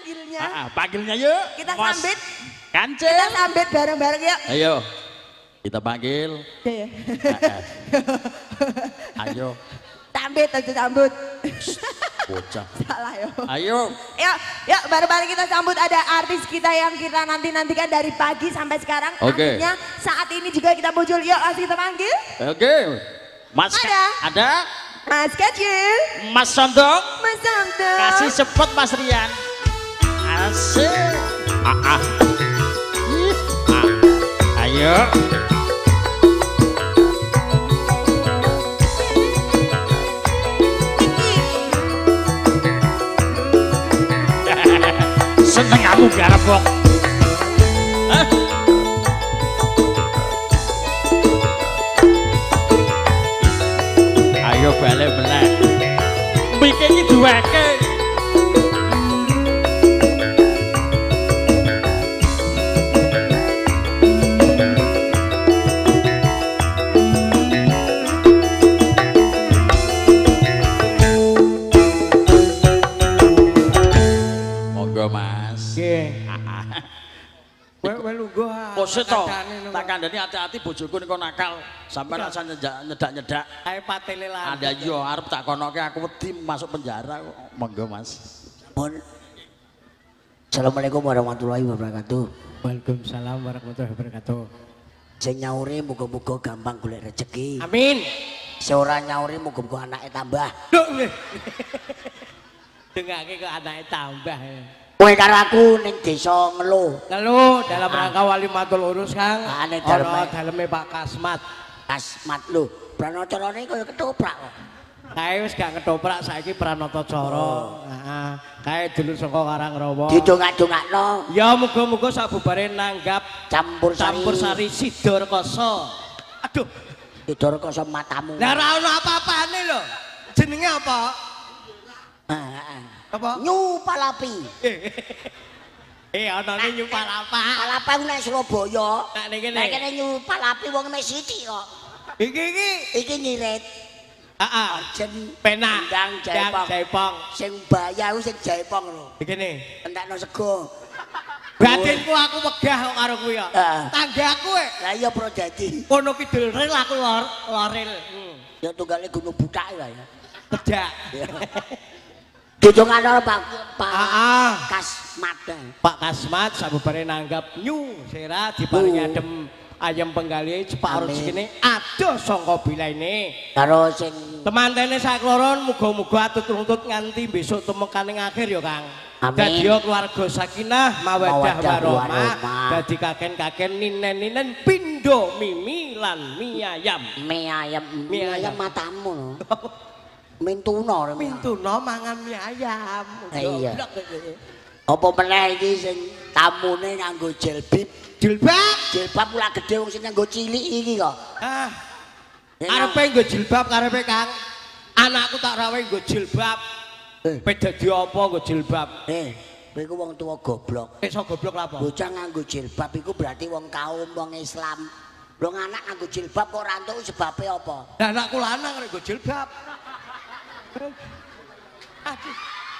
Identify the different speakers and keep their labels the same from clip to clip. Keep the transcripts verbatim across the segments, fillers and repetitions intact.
Speaker 1: panggilnya.
Speaker 2: Ah, ah, panggilnya yuk.
Speaker 1: Kita
Speaker 2: Mas
Speaker 1: sambit.
Speaker 2: Kancil.
Speaker 1: Kita sambit bareng-bareng yuk.
Speaker 2: Ayo. Kita panggil.
Speaker 1: Ya, ya.
Speaker 2: Ah, ah. Ayo.
Speaker 1: Sambit aja sambut.
Speaker 2: Bocah.
Speaker 1: Salah yo.
Speaker 2: Ayo.
Speaker 1: Yuk, yuk bareng-bareng kita sambut ada artis kita yang kita nanti-nantikan dari pagi sampai sekarang.
Speaker 2: Oke.
Speaker 1: Artinya saat ini juga kita muncul. Yuk, langsung kita panggil.
Speaker 2: Oke. Mas
Speaker 1: Ada.
Speaker 2: Ada.
Speaker 1: Mas Kecil.
Speaker 2: Mas Sondong.
Speaker 1: Mas Santo.
Speaker 2: Kasih sepot Mas Rian. Asik. Ah, ah. Ih, ah. Ayo. Seneng aku garap kok. Hah? Ayo balik belak. Mikir iki duweke. Monggo Mas.
Speaker 3: Nggih. Kowe kowe lungguh.
Speaker 2: Kose to. Tak kandhani hati-hati bojoku niku nakal. Sampai rasa nyedak-nyedak.
Speaker 3: Ae patele lan.
Speaker 2: Ada yo arep tak konoke aku wedi masuk penjara kok. Monggo Mas.
Speaker 4: Mun. Assalamualaikum warahmatullahi wabarakatuh.
Speaker 3: Waalaikumsalam warahmatullahi wabarakatuh.
Speaker 4: Sing nyauri muga-muga gampang golek rezeki.
Speaker 3: Amin.
Speaker 4: Sing ora nyauri muga-muga anake tambah.
Speaker 3: Duh nggih. Dengake kok anake tambah.
Speaker 4: Kowe karo aku ning desa Ngelo.
Speaker 3: Lalu dalam rangka walimatul urus Kang.
Speaker 4: Ane
Speaker 3: Ono
Speaker 4: daleme.
Speaker 3: daleme Pak Kasmat.
Speaker 4: Asmat lho. Pranacarane kaya ketoprak kok.
Speaker 3: Kae wis gak ketoprak saiki Pranata Cara. Heeh. Kae dulur saka Karangrawa.
Speaker 4: Didongak-dongakno
Speaker 3: Ya muga-muga sabubare nanggap
Speaker 4: campur sari.
Speaker 3: campur sari Sidor Koso. Aduh,
Speaker 4: Tidor kok sama matamu.
Speaker 3: lah ora ono apa-apane lho. Jenenge apa?
Speaker 4: Heeh.
Speaker 3: Apa?
Speaker 4: Nyu Palapi.
Speaker 3: Eh, anane nyupal apa?
Speaker 4: Palapi ku nek Surabaya.
Speaker 3: Nek ning kene.
Speaker 4: Nek kene Nyu Palapi wong mek sithik kok.
Speaker 3: Iki iki.
Speaker 4: Iki ngirit.
Speaker 3: Heeh.
Speaker 4: Jen
Speaker 3: Penak.
Speaker 4: Ndang Jaipong.
Speaker 3: Jaipong.
Speaker 4: Sing bayar ku sing Jaipong lho.
Speaker 3: Iki ne.
Speaker 4: Entekno sego.
Speaker 3: Batinku aku wegah kok karo kuwi ya.
Speaker 4: Heeh.
Speaker 3: Tanggaku e.
Speaker 4: Lah iya pro dadi.
Speaker 3: Kono kidul rel aku lor loril. Hmm.
Speaker 4: Ya tunggale gunung butak lah ya.
Speaker 3: Tedak.
Speaker 4: Didongakno Pak Pak
Speaker 3: Heeh.
Speaker 4: Kasmat.
Speaker 3: Pak Kasmat sabubare nanggap nyu sera diparingi
Speaker 4: Uh.
Speaker 3: adem ayam penggali cepak
Speaker 4: Amin.
Speaker 3: rezekine adoh sangka bilaine.
Speaker 4: Karo sing
Speaker 3: Temantene sakloron muga-muga atut-utut nganti besok temekaning akhir ya Kang.
Speaker 4: Amin.
Speaker 3: Dadi keluarga sakinah mawaddah
Speaker 4: Mawaddah
Speaker 3: warahmah.
Speaker 4: warahmah.
Speaker 3: Dadi kaken-kaken ninen-ninen pindo mimi lan mie ayam.
Speaker 4: mie ayam, mie
Speaker 3: Mie
Speaker 4: ayam
Speaker 3: ayam.
Speaker 4: matamu lho. Mintuno rene.
Speaker 3: Pintuno mangan mie ayam.
Speaker 4: Iya.
Speaker 3: Goblok kowe.
Speaker 4: Apa meneh iki sing tamune nganggo jilbab.
Speaker 3: Jilbab.
Speaker 4: Jilbab pula gedhe wong sing nganggo cilik iki kok.
Speaker 3: Ah,
Speaker 4: Nek
Speaker 3: karepe nggo jilbab karepe Kang. Anakku tak rawe nggo jilbab.
Speaker 4: Eh.
Speaker 3: Pe dadi apa nggo jilbab?
Speaker 4: Eh, kowe iku wong tuwa goblok.
Speaker 3: Iso goblok lha apa?
Speaker 4: Bocah nganggo jilbab iku berarti wong kaum wong Islam. Wong anak nganggo jilbab kok ora entuk sebabe apa?
Speaker 3: Lah anakku lanang nek nggo jilbab. Aduh,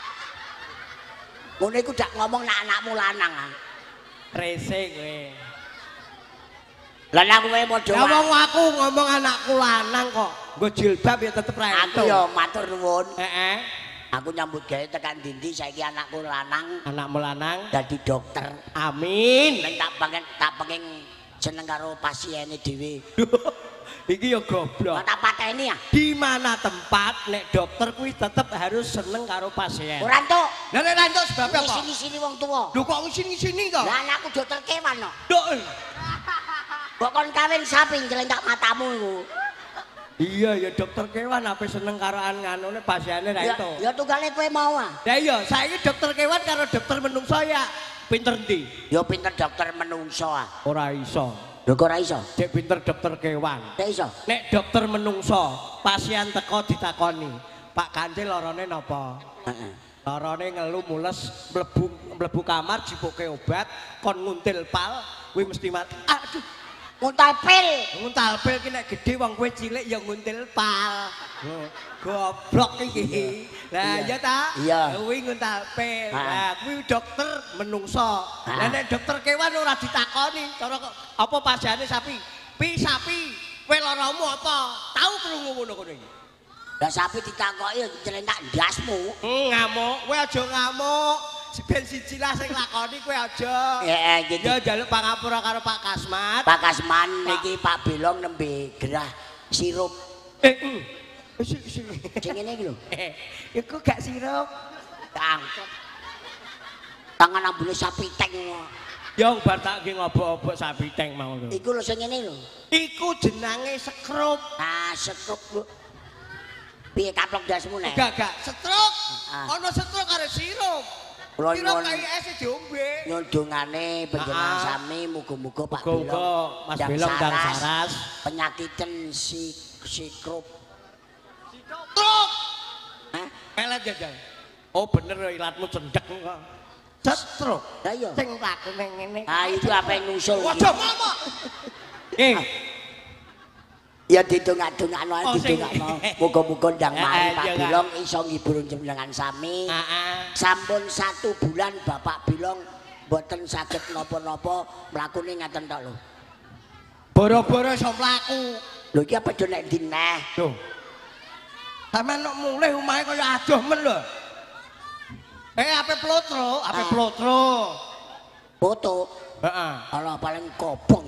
Speaker 4: Ngono iku dak ngomong nek anakmu lanang. ah.
Speaker 3: rese kowe.
Speaker 4: Lah nek kowe padha
Speaker 3: Lah wong aku ngomong anakku lanang kok. Nggo jilbab ya tetep ra
Speaker 4: aku
Speaker 3: entuk.
Speaker 4: ya matur nuwun.
Speaker 3: Heeh.
Speaker 4: Aku nyambut gawe tekan dindi saiki anakku lanang
Speaker 3: Anakmu lanang.
Speaker 4: dadi dokter.
Speaker 3: Amin.
Speaker 4: Nek tak pengen tak pengen seneng karo pasiene dhewe.
Speaker 3: Iki ya
Speaker 4: Kok
Speaker 3: goblok.
Speaker 4: tak pateni ya?
Speaker 3: Di mana tempat nek dokter kuwi tetep harus seneng karo pasien.
Speaker 4: Ora entuk.
Speaker 3: Lah nek ra entuk sebab apa?
Speaker 4: Sini-sini wong tuwa.
Speaker 3: Lho kok sini-sini kok?
Speaker 4: Lah anakku dokter kewan kok.
Speaker 3: Dok.
Speaker 4: Kok kon kawin sapi njelentak matamu iku.
Speaker 3: Iya ya dokter kewan apa seneng karo anganune pasiene ra
Speaker 4: Ya,
Speaker 3: itu.
Speaker 4: ya tunggale kowe mau ah.
Speaker 3: Lah iya saiki dokter kewan karo dokter menungso ya pinter ndi?
Speaker 4: Ya pinter dokter menungso ah.
Speaker 3: Ora iso.
Speaker 4: Lho kok ora iso?
Speaker 3: Cek pinter dokter kewan.
Speaker 4: Nek iso.
Speaker 3: Nek dokter menungso, pasien teko ditakoni, "Pak Kancil larane napa?"
Speaker 4: Heeh.
Speaker 3: Larane ngelu mules mlebu mlebu kamar jibuke obat kon nguntil pal, kuwi mesti mati. Aduh.
Speaker 4: Nguntal pil.
Speaker 3: Nguntal pil ki nek gedhe wong kowe cilik ya nguntil pal. Goblok iki. Lah iya ta?
Speaker 4: Iya.
Speaker 3: Kuwi nguntal pil. Lah kuwi dokter menungso. Lah nek dokter kewan ora ditakoni cara apa pasane sapi. Pi sapi, kowe laramu apa? Tahu krungu ngono kono iki.
Speaker 4: Lah sapi ditakoki nylentak ndasmu.
Speaker 3: Ngamuk, kowe aja ngamuk. Ben siji lah sing lakoni kowe aja.
Speaker 4: Heeh, gitu.
Speaker 3: Ya njaluk pangapura karo Pak Kasmat.
Speaker 4: Pak Kasman niki Pak Belong nembe gerah sirup.
Speaker 3: Eh, sing sing
Speaker 4: Sing ngene iki lho.
Speaker 3: iku gak sirup.
Speaker 4: Tangkep. Tangan ambune sapi teng.
Speaker 3: Ya bar tak nggih ngobok-obok sapi teng mau lho.
Speaker 4: Iku lho sing ngene lho.
Speaker 3: Iku jenenge sekrup.
Speaker 4: Ah, setruk lho. Piye kaplok dasmu nek?
Speaker 3: Gak gak, setruk.
Speaker 4: Ah.
Speaker 3: Ana setruk karo sirup.
Speaker 4: Kula
Speaker 3: Sirup
Speaker 4: nyuwun
Speaker 3: kaya es diombe.
Speaker 4: nyuwun dongane panjenengan
Speaker 3: Ah.
Speaker 4: sami muga-muga Pak
Speaker 3: Muga-muga
Speaker 4: Belong
Speaker 3: Mas Belong dan Saras
Speaker 4: penyakiten si sikrup.
Speaker 3: Setruk.
Speaker 4: Hah?
Speaker 3: Pelet jajal. Oh bener ilatmu cendek kok. Setruk.
Speaker 4: Lah iya.
Speaker 3: Sing lakune ngene.
Speaker 4: Ah itu apa yang nusul?
Speaker 3: Waduh ngomong. Eh,
Speaker 4: Ya didongak-dongakno ae
Speaker 3: Oh, sing-
Speaker 4: didongakno. Muga-muga ndang
Speaker 3: Eh,
Speaker 4: mari
Speaker 3: eh,
Speaker 4: Pak
Speaker 3: iya, Kak.
Speaker 4: Belong iso ngibur jenengan sami.
Speaker 3: heeh.
Speaker 4: Sampun satu bulan Bapak Bilong mboten saged napa-napa mlakune ngaten tok lho.
Speaker 3: Boro-boro iso mlaku.
Speaker 4: Lho iki apa do nek ndi neh?
Speaker 3: Lho. Sampeyan nek mulih omahe kaya adoh men lho. Eh, ape plotro, ape
Speaker 4: Ah.
Speaker 3: plotro.
Speaker 4: Foto.
Speaker 3: Heeh.
Speaker 4: Ala paling kobong.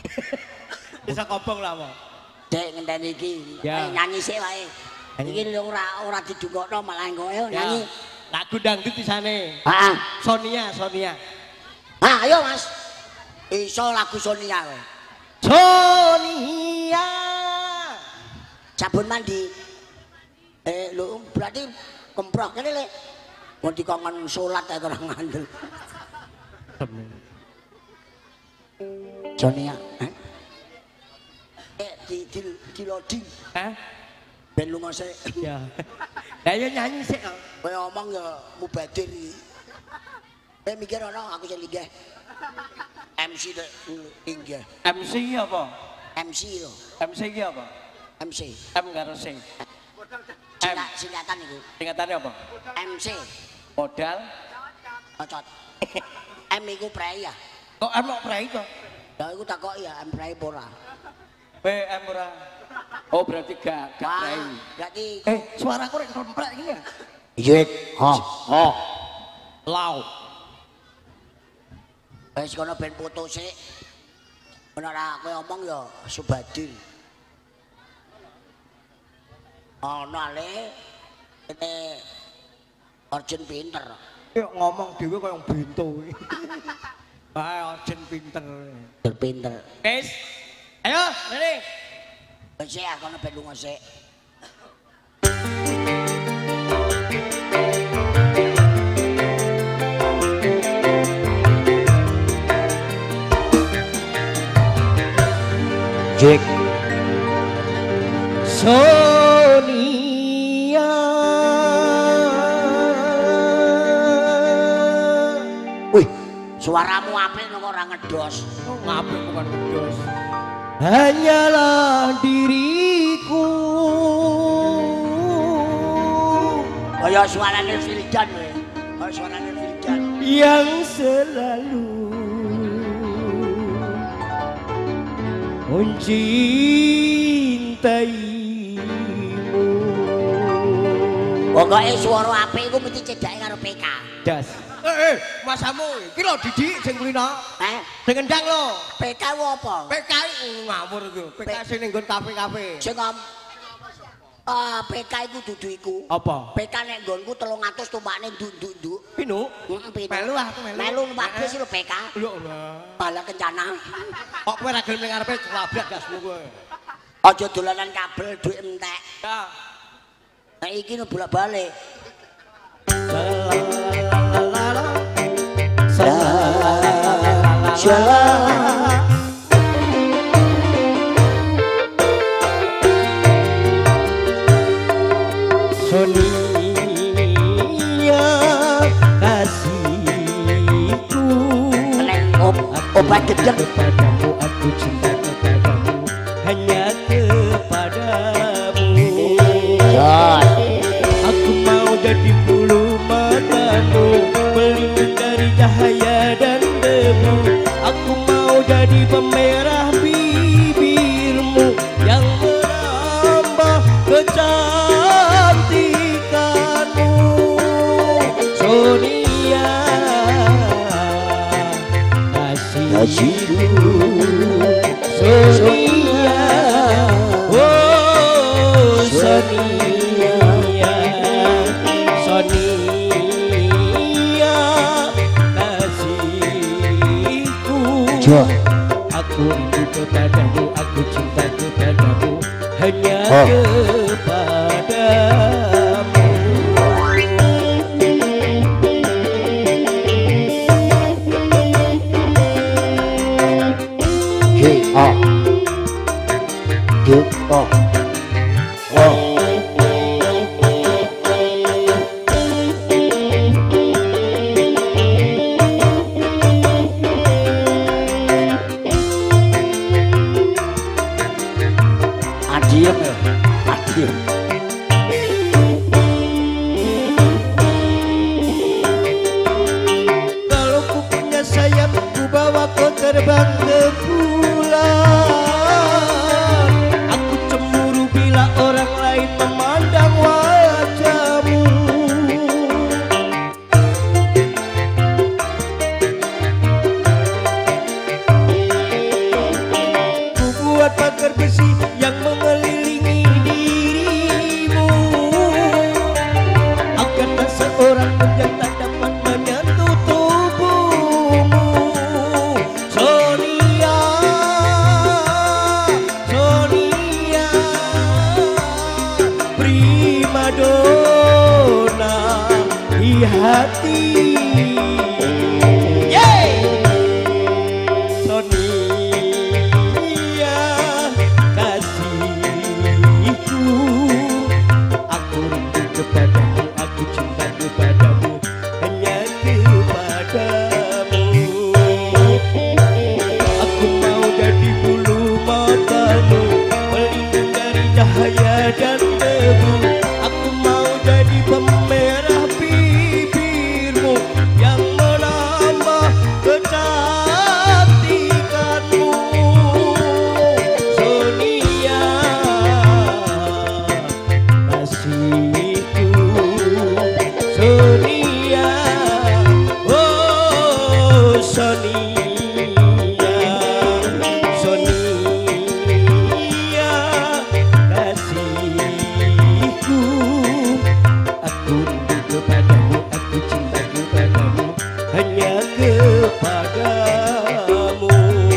Speaker 3: Bisa kobong lah mo.
Speaker 4: Dek ngenteni iki.
Speaker 3: Ya.
Speaker 4: Ayo nyanyi sik wae.
Speaker 3: Nyanyi.
Speaker 4: Iki lho ora ora didungokno malah engko ayo
Speaker 3: Ya.
Speaker 4: nyanyi.
Speaker 3: Lagu dangdut di sana.
Speaker 4: Heeh.
Speaker 3: Sonia, Sonia.
Speaker 4: Ah, ayo Mas. Iso lagu Sonia kowe.
Speaker 3: Sonia.
Speaker 4: Sabun mandi. Eh lho berarti kemproh kene lek. Mau dikongkon salat ae ora ngandel. Sonia, eh? Eh di di di loading
Speaker 3: Hah?
Speaker 4: ben lunga sik.
Speaker 3: Ya. Lah ya nyanyi sik. kok.
Speaker 4: Kowe ngomong ya mubadir iki. Eh mikir ana aku sing linggih. M C dek linggih.
Speaker 3: M C apa?
Speaker 4: M C lho,
Speaker 3: M C iki apa?
Speaker 4: M C.
Speaker 3: M karo sing. M.
Speaker 4: Singkat singkatan iku.
Speaker 3: Singkatane apa?
Speaker 4: M C.
Speaker 3: Modal.
Speaker 4: Cocot. M iku prei ya.
Speaker 3: Kok M kok prei to?
Speaker 4: Ya iku takoki ya M prei apa ora.
Speaker 3: B M ora. Oh berarti gak gak prei.
Speaker 4: Wah, berarti
Speaker 3: Eh, suaraku rek komplek iki ya.
Speaker 4: Yek, ha, ha.
Speaker 3: Lau.
Speaker 4: Wis kono ben foto sik. Ora kowe omong ya Subadir. Ono ale ini Orjen pinter.
Speaker 3: Yuk ngomong dhewe kaya bento iki. Ah, Ojen pinter.
Speaker 4: Pinter.
Speaker 3: Wis. Ayo, rene.
Speaker 4: Wis ya kono ben lunga sik.
Speaker 3: Jek. Sonia.
Speaker 4: Wih, suaramu apik kok ora ngedos.
Speaker 3: Oh, ngapik bukan ngedos. Hanyalah diriku.
Speaker 4: Kaya suarane Vildan kowe. Kaya suarane Vildan.
Speaker 3: Yang selalu mencintaimu.
Speaker 4: Pokoke swara apik iku mesti cedhake karo P K.
Speaker 3: Das. Eh, eh, masamu iki lho Didik sing kulino.
Speaker 4: Eh,
Speaker 3: Sing ngendang lho.
Speaker 4: P K ku apa?
Speaker 3: P K iki ngawur iku. P K sing ning nggon kafe-kafe.
Speaker 4: Sing om Ah, P K iku dudu iku.
Speaker 3: Apa?
Speaker 4: P K nek nggonku telung atus tumpakne nduk-nduk.
Speaker 3: Pinu?
Speaker 4: Heeh, pinu.
Speaker 3: Melu aku melu.
Speaker 4: Melu numpak bis lho P K.
Speaker 3: Lho lah.
Speaker 4: Bala kencana.
Speaker 3: Kok kowe ra gelem ning ngarepe celabrak gasmu kowe.
Speaker 4: Aja dolanan kabel duit entek.
Speaker 3: Ya.
Speaker 4: Nah iki no bolak-balik.
Speaker 3: Sonia kasihku.
Speaker 4: Nek obat gedeg
Speaker 3: Padamu aku cinta kekal. cahaya dan debu. Aku mau jadi pemerah bibirmu yang menambah kecantikanmu. Sonia kasihku, Sonia, oh Sonia, Sonia kasihku. Aku rindu kepadamu, aku cinta kepadamu, hanya kepadamu.
Speaker 4: G O G O Oh Adiem ya, adiem.
Speaker 3: Kalau ku punya sayap, ku bawa kau terbang ke bulan. Aku cemburu bila orang lain memandang wajahmu. Ku buat pagar besi yang mengelilingi dirimu, agar tak seorang pun yang tak dapat menyentuh tubuhmu. Sonia, Sonia, primadona di hati. Sonia kasihku, aku rindu kepadamu, aku cinta kepadamu, hanya kepadamu. Aku mau jadi bulu matamu, pelindung dari cahaya dan debu. Aku mau jadi pemerah bibirmu yang menambah kecantikanmu. Sonia kasihku, Sonia, oh Sonia, Sonia kasihku. Aku rindu kepadamu, aku cinta kepadamu, hanya kepadamu.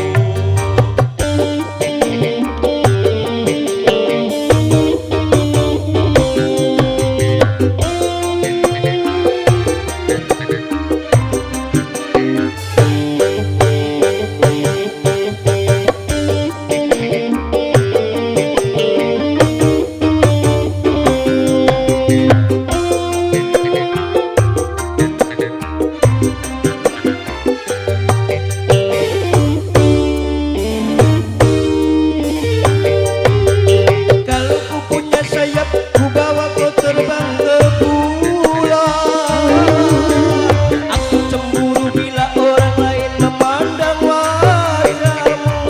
Speaker 3: Kalau ku punya sayap, ku bawa kau terbang ke bulan. Aku cemburu bila orang lain memandang wajahmu.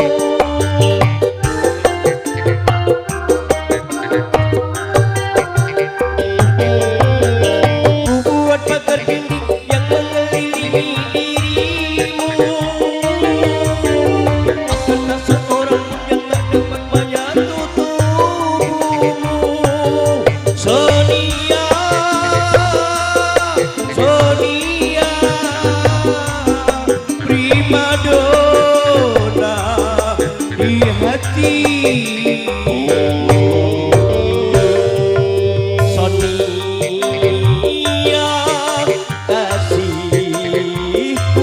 Speaker 3: Ku buat pagar dinding yang mengelilingi dirimu, agar tak seorang pun yang tak dapat menyentuh tubuhmu. Sonia, Sonia, primadona di hati. Sonia kasihku,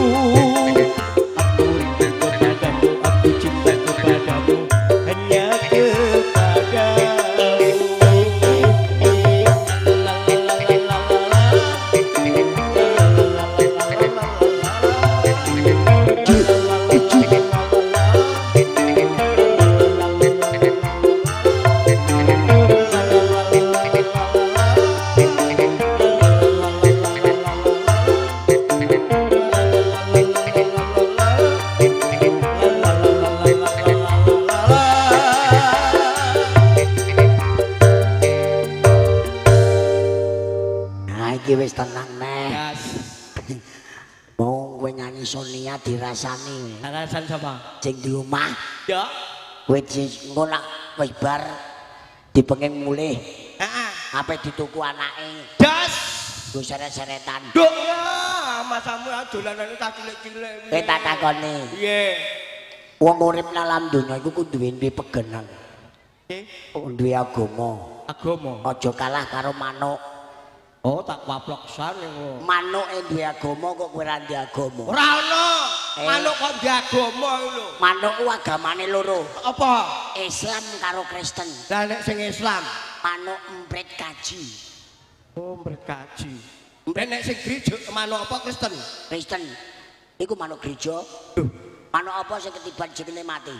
Speaker 4: insomnia dirasani.
Speaker 3: Alasan sapa?
Speaker 4: Sing di omah.
Speaker 3: Ya.
Speaker 4: Wis engko nak wis bar dipenging mulih.
Speaker 3: Heeh.
Speaker 4: Ape dituku anake.
Speaker 3: Das.
Speaker 4: Go seret-seretan.
Speaker 3: Duk ya, masamu dolanane tak cilik-cilik.
Speaker 4: Kowe tak takoni.
Speaker 3: Piye?
Speaker 4: Wong urip nang alam donya iku kudu duwe pegenan.
Speaker 3: Nggih.
Speaker 4: Duwe agama.
Speaker 3: Agama.
Speaker 4: Aja kalah karo manuk.
Speaker 3: Oh, tak waplok san niku.
Speaker 4: Manuke duwe agama kok kowe ora duwe agama.
Speaker 3: Ora ono.
Speaker 4: Eh.
Speaker 3: Manuk kok duwe agama iki lho.
Speaker 4: Manuk ku agamane loro.
Speaker 3: Apa?
Speaker 4: Islam karo Kristen.
Speaker 3: Lah nek sing Islam,
Speaker 4: Manuk emprit kaji.
Speaker 3: oh berkaji. Nek nek sing gereja manuk apa Kristen?
Speaker 4: Kristen. Iku manuk gereja.
Speaker 3: Duh,
Speaker 4: Manuk apa sing ketiban jenenge mati?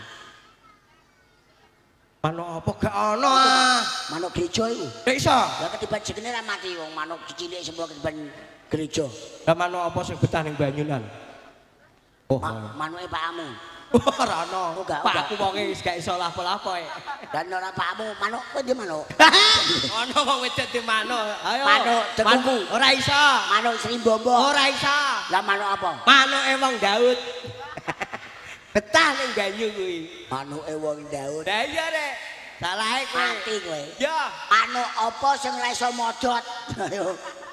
Speaker 3: manuk apa gak ono ah.
Speaker 4: Manuk gereja iku.
Speaker 3: Nek iso.
Speaker 4: Lah ketiban jenenge ra mati wong manuk cilik semua ketiban gereja.
Speaker 3: Lah manuk apa sing betah ning banyunan? Oh,
Speaker 4: Ma manuke pakmu.
Speaker 3: ora ono.
Speaker 4: Enggak,
Speaker 3: Pak
Speaker 4: enggak.
Speaker 3: aku wong wis gak iso lapo-lapo e.
Speaker 4: Dan ora pakmu, manuk kowe di manuk.
Speaker 3: Ono wong wedok di manuk. Ayo.
Speaker 4: Manuk dengkuku.
Speaker 3: Ora iso.
Speaker 4: Manuk Sri Mbombo.
Speaker 3: Ora iso.
Speaker 4: Lah manuk apa?
Speaker 3: Manuke wong Daud. Betah ning banyu kuwi.
Speaker 4: Manuke wong Daud.
Speaker 3: Lah iya rek. Salahe kowe.
Speaker 4: Mati kowe.
Speaker 3: Ya.
Speaker 4: Manuk apa sing ora iso modot? Ayo.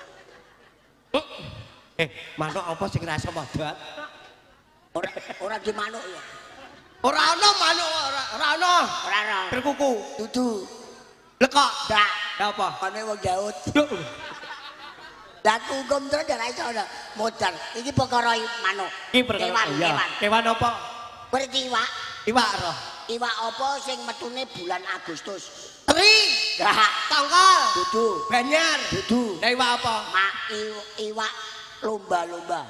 Speaker 3: Eh, manuk apa sing rasa modot?
Speaker 4: Ora ora di manuk ya.
Speaker 3: Ora ono manuk ora ora ono.
Speaker 4: Ora ora.
Speaker 3: Berkuku.
Speaker 4: Dudu.
Speaker 3: Lekok.
Speaker 4: Dak.
Speaker 3: Lah apa?
Speaker 4: Manuk wong Daud.
Speaker 3: Duh.
Speaker 4: Lah hukum terus ora iso ana modal. Iki perkara manuk.
Speaker 3: Iki perkara
Speaker 4: Kewan,
Speaker 3: iya.
Speaker 4: kewan.
Speaker 3: Kewan apa?
Speaker 4: Berarti iwak.
Speaker 3: Iwak roh.
Speaker 4: Iwak apa sing metune bulan Agustus?
Speaker 3: Teri.
Speaker 4: Gak.
Speaker 3: Tongkol.
Speaker 4: Dudu.
Speaker 3: Banyar.
Speaker 4: Dudu.
Speaker 3: Lah iwak apa?
Speaker 4: Ma iw- iwak lomba-lomba.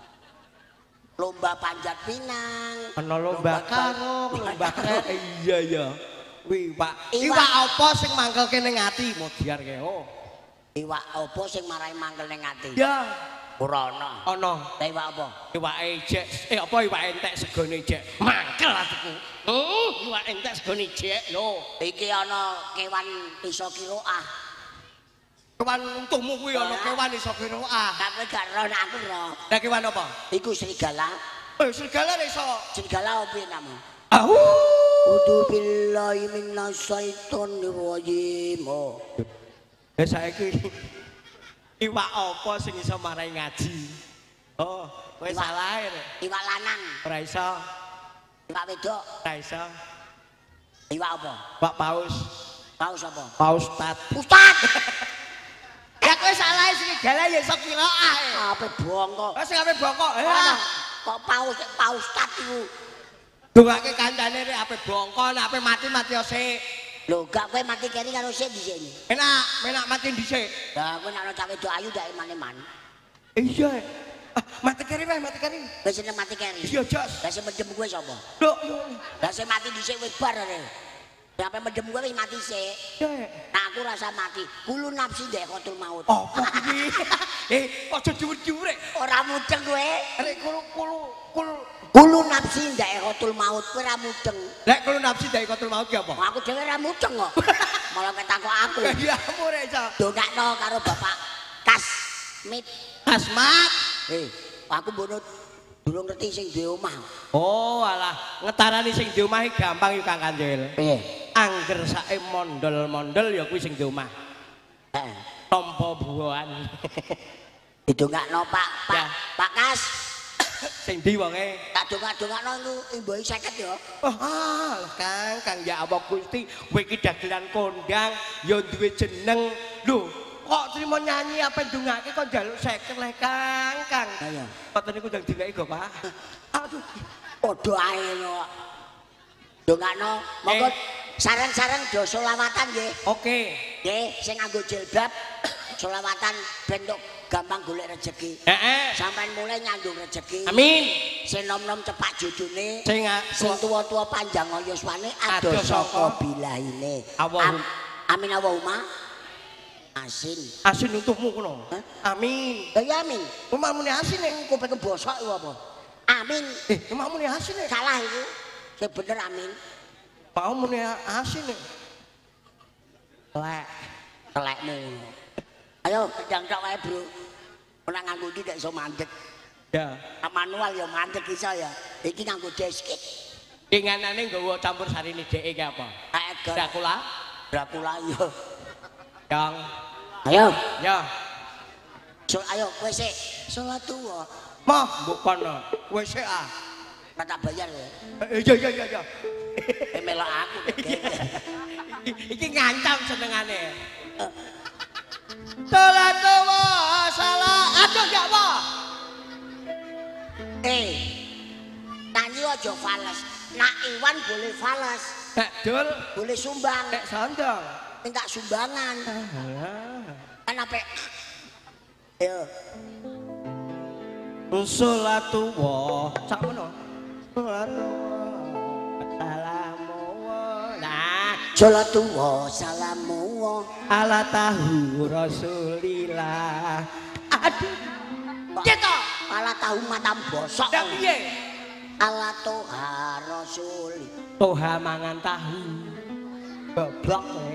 Speaker 4: Lomba panjat pinang.
Speaker 3: Ana lomba karung, lomba krek. Iya iya. Kuwi iwak.
Speaker 4: Iwak.
Speaker 3: Iwak apa sing mangkelke ning ati? Modiar ke. Oh.
Speaker 4: Iwak apa sing marai mangkel ning ati?
Speaker 3: Ya.
Speaker 4: Ora ana.
Speaker 3: Ana.
Speaker 4: Lah iwak apa?
Speaker 3: Iwake jek. Eh apa iwak entek segone jek? Mangkel atiku. Oh, iwak entek segone jek lho.
Speaker 4: Iki ana kewan iso kiroah.
Speaker 3: Kewan untuhmu kuwi ana kewan iso kira ah.
Speaker 4: Tapi gak ro nek aku ro.
Speaker 3: Lah kewan apa?
Speaker 4: Iku serigala.
Speaker 3: Eh serigala iso.
Speaker 4: Serigala opo kamu?
Speaker 3: Au.
Speaker 4: Udu billahi minasyaitonir rajim. Oh.
Speaker 3: Ya saiki iwak apa sing iso marai ngaji? Oh, kowe
Speaker 4: Iwak.
Speaker 3: salah rek.
Speaker 4: Iwak lanang,
Speaker 3: Ora iso,
Speaker 4: iwak wedok,
Speaker 3: ora iso.
Speaker 4: iwak apa?
Speaker 3: Pak Paus,
Speaker 4: Paus apa?
Speaker 3: Paus Tat.
Speaker 4: Ustad.
Speaker 3: Ya kowe salah serigala ya iso qiraah.
Speaker 4: Apa bongko?
Speaker 3: Wes ape bongkok.
Speaker 4: Ana kok paus paus tat iku.
Speaker 3: Dongake kancane rek ape bongkok, nek ape mati mati sik.
Speaker 4: Lho gak kowe mati keri karo sik dhisik iki.
Speaker 3: Enak, enak mati dhisik.
Speaker 4: Lah kowe nek ana cah wedok ayu ndak eman-eman.
Speaker 3: Iya. Ah, mati keri wae, mati keri.
Speaker 4: Wis seneng mati keri.
Speaker 3: Iya, Jos.
Speaker 4: Lah sing mendem kowe sapa?
Speaker 3: Lho, lho.
Speaker 4: Lah sing mati dhisik wis bar rek. Lah ape mendem kowe wis mati sik.
Speaker 3: Ya.
Speaker 4: Nah aku rasa mati. Kulo nafsi ndek kotul maut.
Speaker 3: Apa kuwi? Eh, aja diwur-diwur rek.
Speaker 4: Ora mudeng kowe.
Speaker 3: Rek kulo kulo kulo.
Speaker 4: Kulo nafsi ndek kotul maut kowe ora mudeng.
Speaker 3: Lek kulo nafsi dari kotul maut ki apa?
Speaker 4: Aku dhewe ora mudeng kok. Malah ketakok aku.
Speaker 3: Ya ampun rek iso.
Speaker 4: Dongakno karo Bapak Kasmit.
Speaker 3: Asmat.
Speaker 4: Eh, aku mbono durung ngerti sing duwe omah.
Speaker 3: Oh, alah, ngetarani sing di omah iki gampang yo Kang Kanjel.
Speaker 4: Piye?
Speaker 3: Angger sae mondol-mondol ya kuwi sing di omah.
Speaker 4: Heeh.
Speaker 3: Tampa buahan.
Speaker 4: Didongakno Pak, Pak,
Speaker 3: Ya.
Speaker 4: Pak Kas.
Speaker 3: Sing di wonge.
Speaker 4: Tak dongak-dongakno iku imbohi seket ya.
Speaker 3: Oh, alah Kang, Kang ya Allah Gusti, kowe iki dagelan kondang, ya duwe jeneng. Lho, kok trimo nyanyi apa ndongake kok njaluk seket le Kang, Kang.
Speaker 4: Ayo.
Speaker 3: Ngoten niku ndang dileki go, Pak. Aduh.
Speaker 4: Padha ae kok. Dongakno, monggo
Speaker 3: Eh.
Speaker 4: sareng-sareng do selawatan nggih.
Speaker 3: Oke.
Speaker 4: Nggih, sing nganggo jilbab selawatan bentuk gampang golek rezeki.
Speaker 3: Heeh.
Speaker 4: Sampai mulai nyandung rezeki.
Speaker 3: Amin.
Speaker 4: Sing nom-nom cepak jujune.
Speaker 3: Sing
Speaker 4: Sing tuwa-tuwa panjang yuswane ado
Speaker 3: Ado
Speaker 4: saka
Speaker 3: saka
Speaker 4: bilahine.
Speaker 3: Allahum-
Speaker 4: Am- Amin Allahumma. Asin.
Speaker 3: asin untukmu kono.
Speaker 4: Hah?
Speaker 3: Amin.
Speaker 4: Ya ya amin.
Speaker 3: Omah muni asin nek.
Speaker 4: Kuping bosok iku apa? Amin.
Speaker 3: Eh, omah muni asin nek.
Speaker 4: Salah iku. Sing bener amin.
Speaker 3: Mau muni asin nek.
Speaker 4: Lek. Telekmu. Ayo kendang tok wae, Bro. Ora nganggo iki gak iso mandek.
Speaker 3: Ya.
Speaker 4: Manual ya mandek iso ya. Iki nganggo deskit.
Speaker 3: Inganane nggawa campur sarine dhek iki apa?
Speaker 4: Aeger.
Speaker 3: Dracula.
Speaker 4: Dracula yo.
Speaker 3: Yang.
Speaker 4: Ayo.
Speaker 3: Ya.
Speaker 4: So, ayo kowe sik salat tuwa.
Speaker 3: Mah, mbok kono. Kowe sik ah.
Speaker 4: Tak bayar ya.
Speaker 3: Iya iya iya iya.
Speaker 4: Eh melok aku.
Speaker 3: Iki ngancam senengane. Salat tuwa, salah. Aduh ya apa?
Speaker 4: Eh. Nyanyi aja fales. Nak Iwan boleh fales.
Speaker 3: Nek dul
Speaker 4: boleh sumbang.
Speaker 3: nek sandang.
Speaker 4: Minta sumbangan. Kan ape? Yo.
Speaker 3: Salatu wa sak meno. Salatu salamu nah
Speaker 4: salatu wa salamu
Speaker 3: ala tahu rasulillah. Aduh.
Speaker 4: Ceto. Ala tahu matam bosok.
Speaker 3: Ndak piye?
Speaker 4: Ala toha rasuli.
Speaker 3: Toha mangan tahu. Goblok e.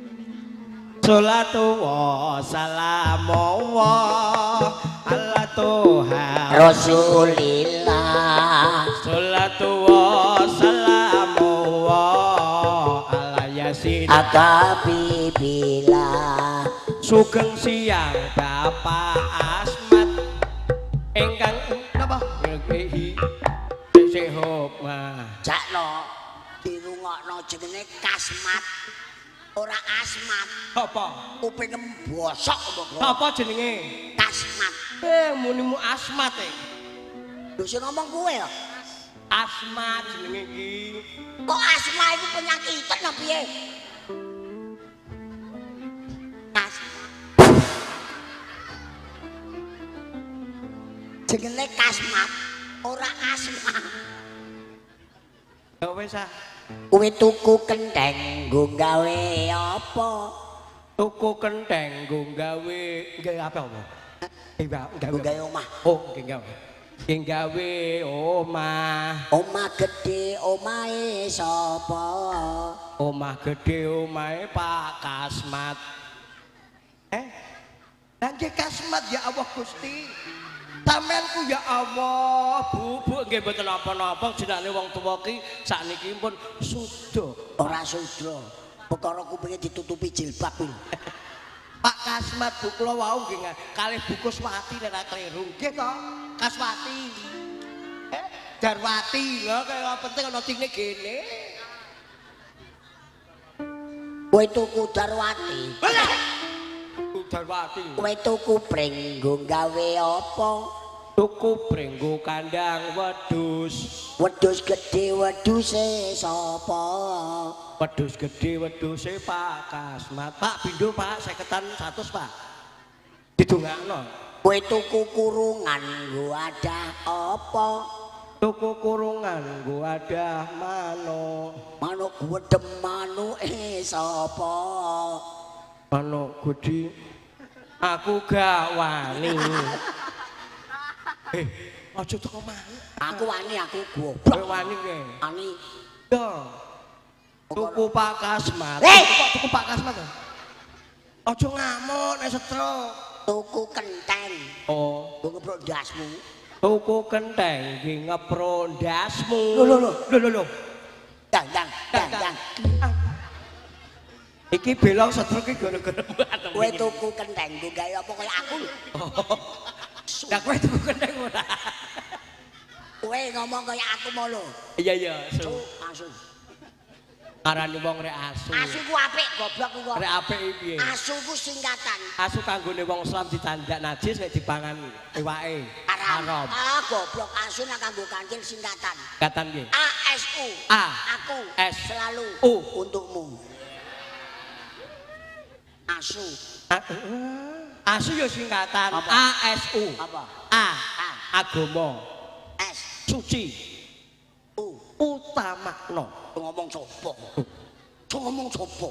Speaker 3: Salatu wa salamu wa ala toha
Speaker 4: rasulillah.
Speaker 3: Salatu wa salamu wa ala yasin
Speaker 4: akabi bila
Speaker 3: sugeng siang Bapak Asmat ingkang napa ngehi sehop mah
Speaker 4: jakno dirungokno jenenge Kasmat ora Asmat.
Speaker 3: apa
Speaker 4: kuping bosok kok.
Speaker 3: apa jenenge
Speaker 4: Kasmat.
Speaker 3: eh munimu Asmat e
Speaker 4: lho sing ngomong kowe ya
Speaker 3: Asmat jenenge iki
Speaker 4: kok asma itu penyakitan apa piye? Kasmat. Jenenge Kasmat ora asma.
Speaker 3: ya wis ah
Speaker 4: Kowe tuku kendheng nggo gawe apa?
Speaker 3: tuku kentheng nggo gawe gawe apa apa
Speaker 4: Nggo gawe omah.
Speaker 3: oh nggih gawe nggih gawe omah
Speaker 4: Omah gedhe omahe sapa?
Speaker 3: omah gedhe omahe Pak Kasmat eh lah nggih Kasmat ya Allah Gusti sampeanku ya Allah Bu Bu nggih mboten napa-napa jenenge wong tuwa ki sakniki pun suda
Speaker 4: Ora sudra. Perkara kupinge ditutupi jilbab lho.
Speaker 3: Pak Kasmat Bu kula wau nggih kalih Bu Kuswati nek kleru nggih to Kaswati eh Darwati lho kaya penting ana tine gene
Speaker 4: Kowe tuku Darwati.
Speaker 3: Bu Darwati
Speaker 4: Kowe tuku pring nggo gawe apa?
Speaker 3: tuku brenggo kandang wedhus
Speaker 4: Wedhus gedhe wedhuse sapa?
Speaker 3: wedhus gedhe wedhuse Pak Kasmat Pak Bindo Pak seketan seratus Pak didongakno
Speaker 4: Kowe tuku kurungan nggo adah apa?
Speaker 3: tuku kurungan nggo adah manuk
Speaker 4: Manuk gedhem manuke sapa?
Speaker 3: manuk gedhi aku gak wani eh aja teko manuk
Speaker 4: Aku wani aku
Speaker 3: kowe
Speaker 4: goblok.
Speaker 3: wani kowe
Speaker 4: Ani
Speaker 3: yo tuku Pak Kasmat
Speaker 4: Eh!
Speaker 3: kok tuku Pak Kasmat to aja ngamuk nek setro
Speaker 4: tuku kenteng
Speaker 3: oh
Speaker 4: nggo ngeprok ndasmu.
Speaker 3: tuku kentheng nggih ngepro ndasmu
Speaker 4: Lho lho lho.
Speaker 3: lho lho lho
Speaker 4: Dang dang dang dang.
Speaker 3: iki belong setro ki gara-gara mbaten
Speaker 4: Kowe tuku kenteng nggo gawe apa kaya aku lho.
Speaker 3: lah kowe tuku kentheng ora
Speaker 4: Kowe ngomong kaya aku mau lho.
Speaker 3: iya iya su
Speaker 4: Asu.
Speaker 3: arane wong rek asu
Speaker 4: Asu ku apik goblok ku kok.
Speaker 3: rek apik iki piye
Speaker 4: Asu ku singkatan.
Speaker 3: asu kanggone wong Islam ditandak najis nek dipangan iwake haram
Speaker 4: Ah goblok asu nak kanggo kancil singkatan.
Speaker 3: katan nggih
Speaker 4: A S U.
Speaker 3: A.
Speaker 4: Aku.
Speaker 3: S.
Speaker 4: Selalu.
Speaker 3: U.
Speaker 4: Untukmu. Asu.
Speaker 3: A- asu ya singkatan
Speaker 4: Apa?
Speaker 3: A S U
Speaker 4: Apa?
Speaker 3: A
Speaker 4: A.
Speaker 3: agama
Speaker 4: S.
Speaker 3: suci
Speaker 4: U.
Speaker 3: utamakno
Speaker 4: Ngomong sopo? Ngomong sopo?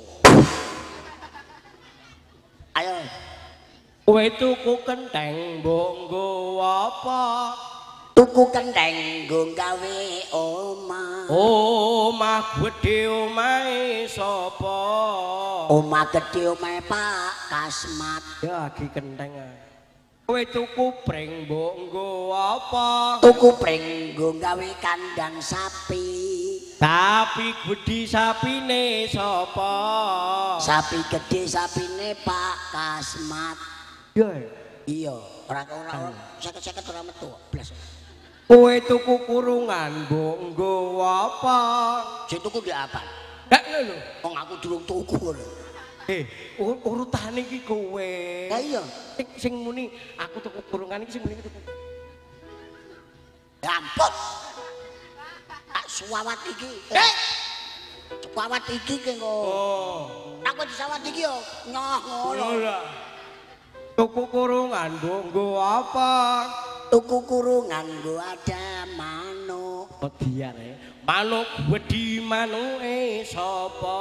Speaker 4: Ayo.
Speaker 3: kowe tuku kentheng mbok nggo apa
Speaker 4: Tuku kendeng nggo gawe omah.
Speaker 3: omah gedhe omahe sapa
Speaker 4: Omah gedhe omahe Pak Kasmat.
Speaker 3: ya lagi kentheng Kowe tuku pring mbok nggo apa?
Speaker 4: Tuku pring nggo gawe kandang sapi.
Speaker 3: Tapi gedhi sapine sapa?
Speaker 4: Sapi gedhe sapine Pak Kasmat.
Speaker 3: Iya.
Speaker 4: Iya, ora ora seket-seket ora metu blas.
Speaker 3: Kowe tuku kurungan mbok nggo apa?
Speaker 4: Sing tuku ndek apa?
Speaker 3: Nek lho.
Speaker 4: Wong aku durung tuku lho.
Speaker 3: Eh, ur urutane iki kowe.
Speaker 4: Lah iya,
Speaker 3: sing sing muni aku tuku kurungan iki sing muni tuku.
Speaker 4: Ya ampun. Tak suwawat iki. Eh. Suwawat iki ki kok.
Speaker 3: Oh.
Speaker 4: Aku disawat iki yo nyoh ngono.
Speaker 3: Tuku kurungan mbok nggo apa?
Speaker 4: Tuku kurungan nggo ada manuk.
Speaker 3: Oh biar ya. Manuk gedhi manuke sapa?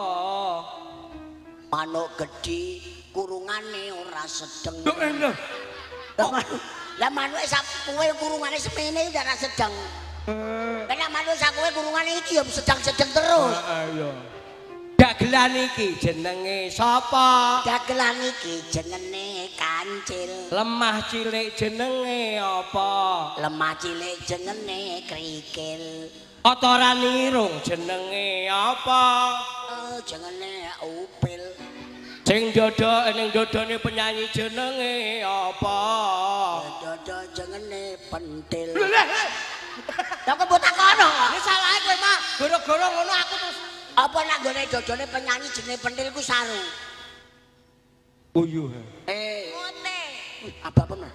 Speaker 4: Manuk gedhi kurungane ora sedeng.
Speaker 3: Lho lho.
Speaker 4: Lah manuke sak kowe kurungane semene ora sedeng.
Speaker 3: Eh,
Speaker 4: Lah manuk sak kowe kurungane iki yo sedeng-sedeng terus.
Speaker 3: ayo. Dagelan iki jenenge sapa?
Speaker 4: Dagelan iki jenenge kancil.
Speaker 3: Lemah cilik jenenge apa?
Speaker 4: Lemah cilik jenenge krikil.
Speaker 3: Kotoran irung jenenge apa?
Speaker 4: Oh, jenenge upil.
Speaker 3: Sing dodo ning dodone penyanyi jenenge apa?
Speaker 4: Dodo jenenge pentil. Lah kok mbok takono?
Speaker 3: Ini salahe kowe mah, goro-goro ngono aku terus.
Speaker 4: Apa nak gone dodone penyanyi jenenge pentil ku saru?
Speaker 3: Uyuh.
Speaker 4: Eh,
Speaker 1: Ngote.
Speaker 4: apa bener?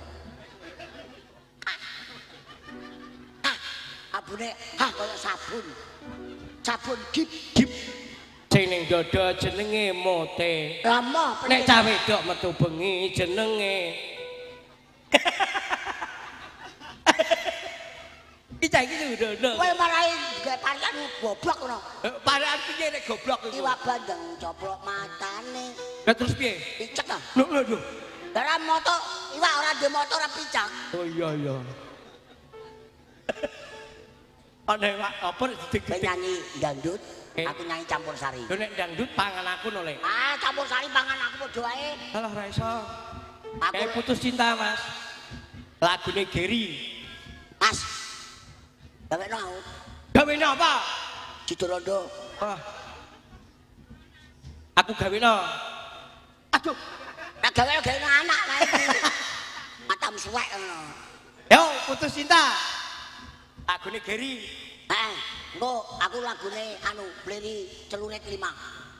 Speaker 4: Ah, abune ha koyo sabun. Sabun gip gip.
Speaker 3: Sing ning dodo jenenge mote.
Speaker 4: Lama
Speaker 3: Nek cah wedok metu bengi jenenge. Iki iki dodo.
Speaker 4: kowe marahi gawe parian goblok ngono.
Speaker 3: Parean piye nek goblok iku?
Speaker 4: Iwak bandeng coplok matane.
Speaker 3: Lah terus piye?
Speaker 4: Picek ah.
Speaker 3: Lho lho lho.
Speaker 4: Lah moto iwak ora duwe motor ora picek.
Speaker 3: Oh iya iya. Ana Pak, apa
Speaker 4: Kowe
Speaker 3: didik-didik?
Speaker 4: nyanyi dangdut,
Speaker 3: Eh.
Speaker 4: aku nyanyi campur sari.
Speaker 3: Lho nek dangdut pangan aku no, Le.
Speaker 4: Ah, campur sari pangan aku padha wae.
Speaker 3: Alah ra iso.
Speaker 4: Aku
Speaker 3: Kayak putus cinta, Mas. Lagune Geri.
Speaker 4: Mas. Gawe nang
Speaker 3: Gawene apa?
Speaker 4: Jidorondo.
Speaker 3: Ah. Aku gawene. Aduh.
Speaker 4: Nak gawe gawe nang anak lae. Matam suwek ngono.
Speaker 3: Yo, putus cinta. Lagune Geri.
Speaker 4: Heeh, engko aku lagune anu Bleri celurit lima.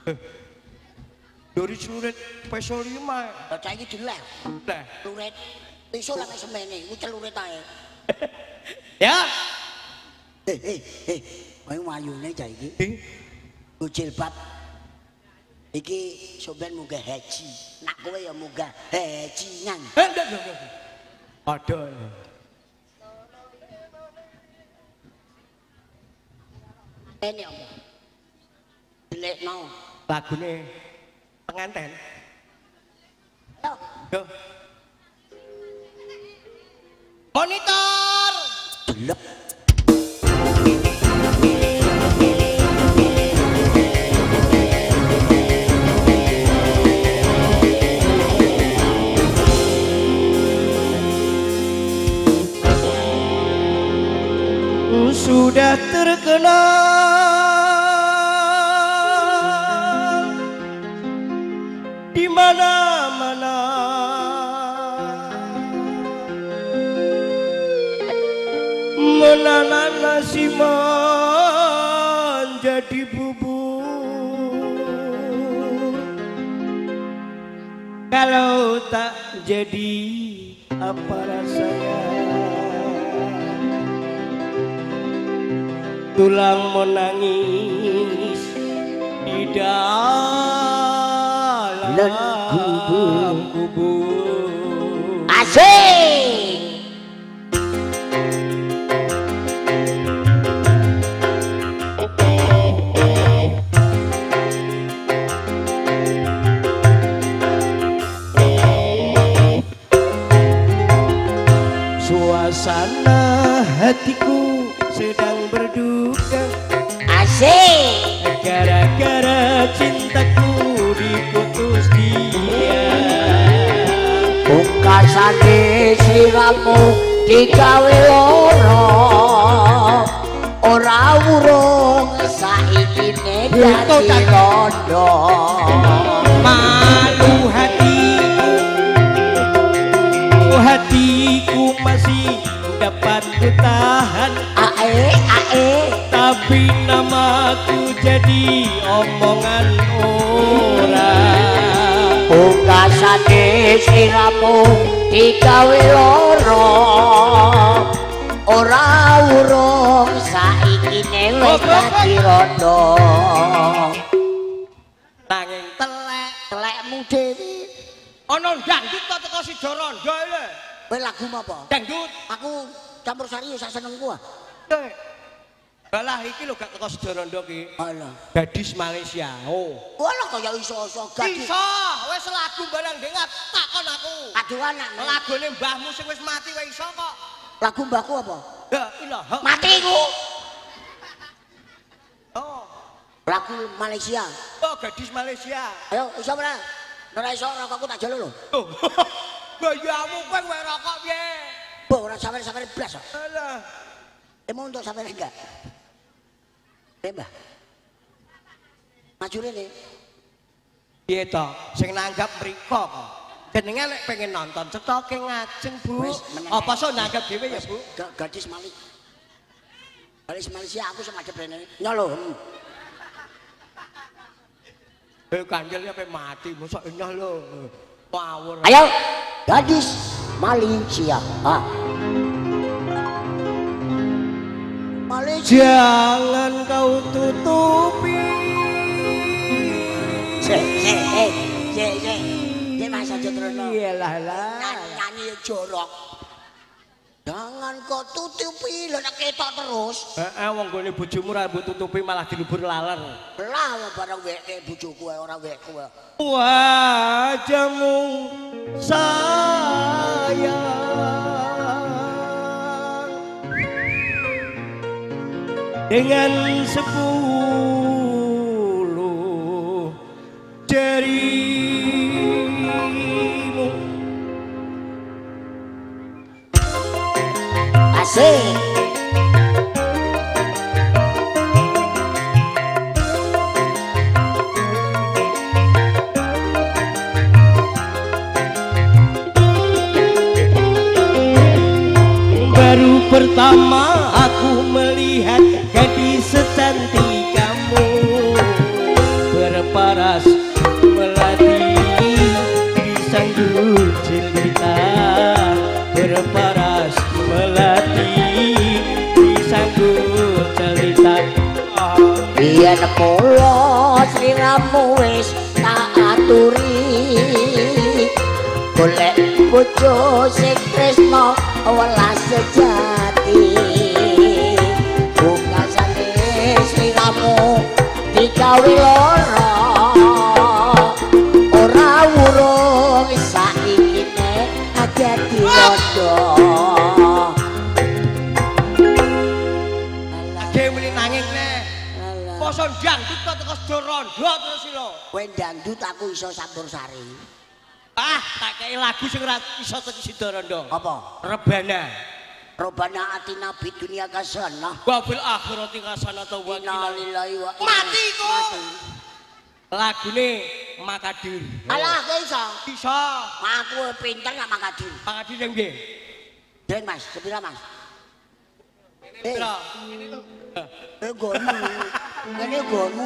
Speaker 3: Dari celurit peso lima.
Speaker 4: Lah saiki dileh.
Speaker 3: Lah.
Speaker 4: Celurit iso lek semene, iku celurit ae.
Speaker 3: Ya.
Speaker 4: Eh eh eh, kowe mayune cah iki.
Speaker 3: Eh.
Speaker 4: Jilbab. Iki sampean munggah haji. Nak kowe ya munggah hajingan.
Speaker 3: Eh, ndak ndak. Ada.
Speaker 4: Ini apa? Delekno.
Speaker 3: Lagune penganten.
Speaker 4: Yo,
Speaker 3: Yo. Monitor.
Speaker 4: delep.
Speaker 3: Sudah terkenal di mana-mana, menanan nasi menjadi bubur. Kalau tak jadi apa rasanya? Tulang menangis di dalam kubur.
Speaker 4: Asik.
Speaker 3: Suasana hatiku sedang berduka.
Speaker 4: Asik.
Speaker 3: Gara-gara cintaku diputus dia.
Speaker 4: Buka Pungkasane siramu digawe lara ora urung saiki ne dadi rondo
Speaker 3: malu hatiku hatiku masih dapat kutahan
Speaker 4: ae ae
Speaker 3: tapi namaku jadi omongan orang
Speaker 4: pungkasane siramu digawe lara ora urung saiki ne wis dadi rondo
Speaker 3: nanging telek
Speaker 4: telekmu dhewe
Speaker 3: ana dangdut kok teko Sidorondo lho
Speaker 4: kowe lagu apa
Speaker 3: dangdut
Speaker 4: aku campur sari sak senengku ah
Speaker 3: balah iki lho gak teko Sidorondo ki
Speaker 4: alah
Speaker 3: gadis Malaysia oh
Speaker 4: wala kaya iso-iso gadis
Speaker 3: iso wis lagu barang dengar takon aku
Speaker 4: aduh anak
Speaker 3: lagune mbahmu sing wis mati wae iso kok
Speaker 4: lagu mbahku apa
Speaker 3: ya ilah
Speaker 4: mati ku
Speaker 3: oh
Speaker 4: lagu Malaysia
Speaker 3: oh gadis Malaysia
Speaker 4: ayo iso mana ora iso rokokku tak jalo lho
Speaker 3: oh bayamu kowe kowe rokok piye
Speaker 4: bo ora sampe-sampe blas kok
Speaker 3: alah
Speaker 4: emo untuk sampe enggak Mbah maju rene
Speaker 3: piye to sing nanggap mriko kok jenengan nek pengen nonton cetoke ngajeng Bu apa so nanggap dhewe ya Bu
Speaker 4: gadis Mali gadis Malaysia aku sama madhep rene nyolo
Speaker 3: eh kanjel sampe mati mosok enyah lho ngawur
Speaker 4: ayo gadis Malaysia ah Malaysia
Speaker 3: jangan kau tutupi
Speaker 4: se se eh se se se Mas aja terus
Speaker 3: iyalah lah
Speaker 4: nyanyi jorok jangan kau tutupi lho nek ketok terus
Speaker 3: heeh wong gone bojomu ra mbok tutupi malah dilubur laler
Speaker 4: lah barang weke bojoku ora wekku
Speaker 3: wajahmu sayang dengan sepuluh jarimu
Speaker 4: asik
Speaker 3: baru pertama aku melihat gadis secantik kamu berparas melati di sanggul cerita berparas melati di sanggul cerita
Speaker 4: biyen kula sliramu wis tak aturi golek bojo sing tresno welas sejati pungkasane sliramu digawe lara ora urung saiki nek dadi rondo
Speaker 3: lagi muni nanging nek poso dangdut kok teko Sidorondo terus lho
Speaker 4: kowe dangdut aku iso campur sari
Speaker 3: ah tak kei lagu sing ora iso teko Sidorondo
Speaker 4: apa
Speaker 3: rebana
Speaker 4: robana atina bid dunia kasana
Speaker 3: wabil akhirati kasanata wa
Speaker 4: innalillahi wa inna
Speaker 3: mati kok lagune Makadir
Speaker 4: alah kowe iso
Speaker 3: bisa
Speaker 4: aku pinter gak Makadir
Speaker 3: Makadir yang nggih
Speaker 4: Den Mas sepira Mas eh
Speaker 3: Pira?
Speaker 4: eh gonmu ngene gonmu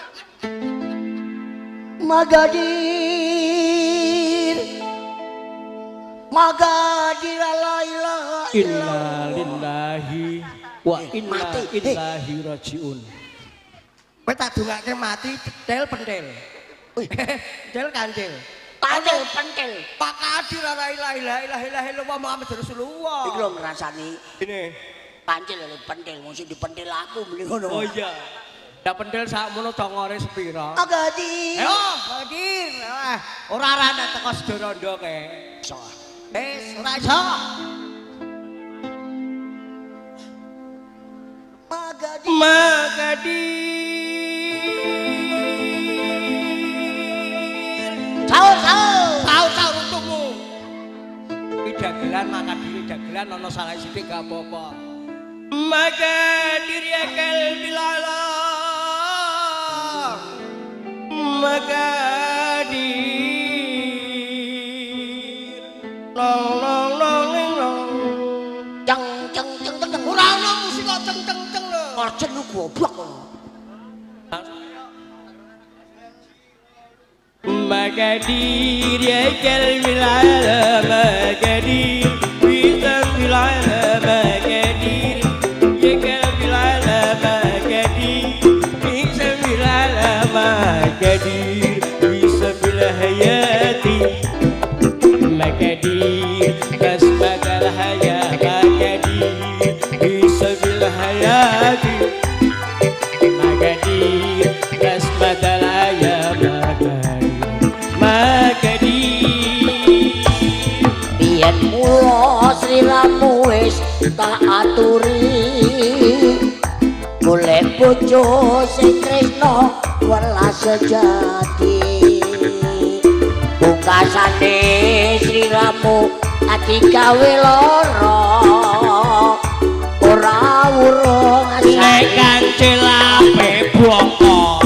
Speaker 4: Magadir Magadir la ilaha
Speaker 3: Inna lillahi wa inna
Speaker 4: mati.
Speaker 3: ilaihi rajiun. Kowe tak dongake mati del pentil. Del kancil.
Speaker 4: Pantil pentil.
Speaker 3: Pak Kadir la ilaha illallah illallah Muhammad Rasulullah.
Speaker 4: Iki lho ngrasani.
Speaker 3: Ini
Speaker 4: Pantil lho pentil mesti dipentil aku muni ngono.
Speaker 3: oh iya. Ya pentil sakmono dongore sepira?
Speaker 4: Magadir.
Speaker 3: Ayo, Kadir. Ah, ora ana teko Sidorondo ke.
Speaker 4: Iso.
Speaker 3: Wis ora iso.
Speaker 4: Magadir.
Speaker 3: Magadir.
Speaker 4: Saur saur.
Speaker 3: Tahu tahu untukmu. dagelan maka diri dagelan ana salah sithik gak apa-apa. Maka diri akal bilala maka dir long long long long
Speaker 4: ceng ceng ceng ceng
Speaker 3: ora ono musik kok ceng ceng ceng lho.
Speaker 4: Orjen lu goblok kok.
Speaker 3: مقادير يا قلب العالم مقادير بيتك العالم مقادير يا قلب العالم مقادير بيتك العالم مقادير بيسب الحياة مقادير بسمك الحياة مقادير بيسب الحياة مقادير بسمك الحياة مقادير
Speaker 4: Biyen mula sliramu wis tak aturi golek bojo sing tresna welas sejati pungkasane sliramu ati gawe lara ora urung
Speaker 3: nek kancil ape bloko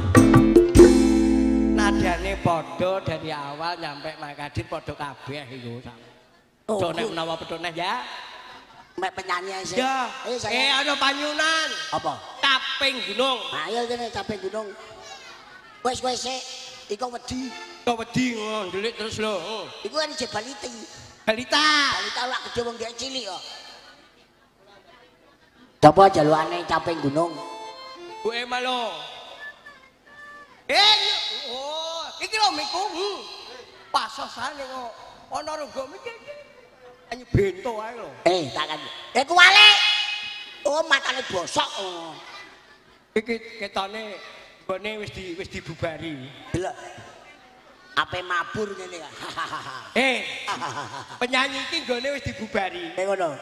Speaker 3: nadane padha dari awal nyampe Makadir padha kabeh iku
Speaker 4: Oh,
Speaker 3: Cok nek menawa petuneh ya.
Speaker 4: Mek penyanyi sih.
Speaker 3: Ya.
Speaker 4: Eh, saya.
Speaker 3: Eh ana panyunan.
Speaker 4: Apa?
Speaker 3: Taping gunung.
Speaker 4: Ayo kene capek gunung. Wes wes sik. Iku wedi.
Speaker 3: Kok wedi ngono, ndelik terus lho.
Speaker 4: Iku kan jebaliti.
Speaker 3: Balita.
Speaker 4: Balita lak gede wong gek cilik kok. Coba jalukane capek gunung.
Speaker 3: Bu Ema lho. Eh, oh, iki lho miku. Pasosane kok ana ronggo mikir. Anyu bento ae lho.
Speaker 4: Eh, tak kan. Eh kuwale. Oh, matane bosok. Oh.
Speaker 3: Iki ketone gone wis di wis dibubari.
Speaker 4: Delok. Ape mabur ngene ya.
Speaker 3: Eh. Penyanyi iki gone wis dibubari.
Speaker 4: Kayak ngono.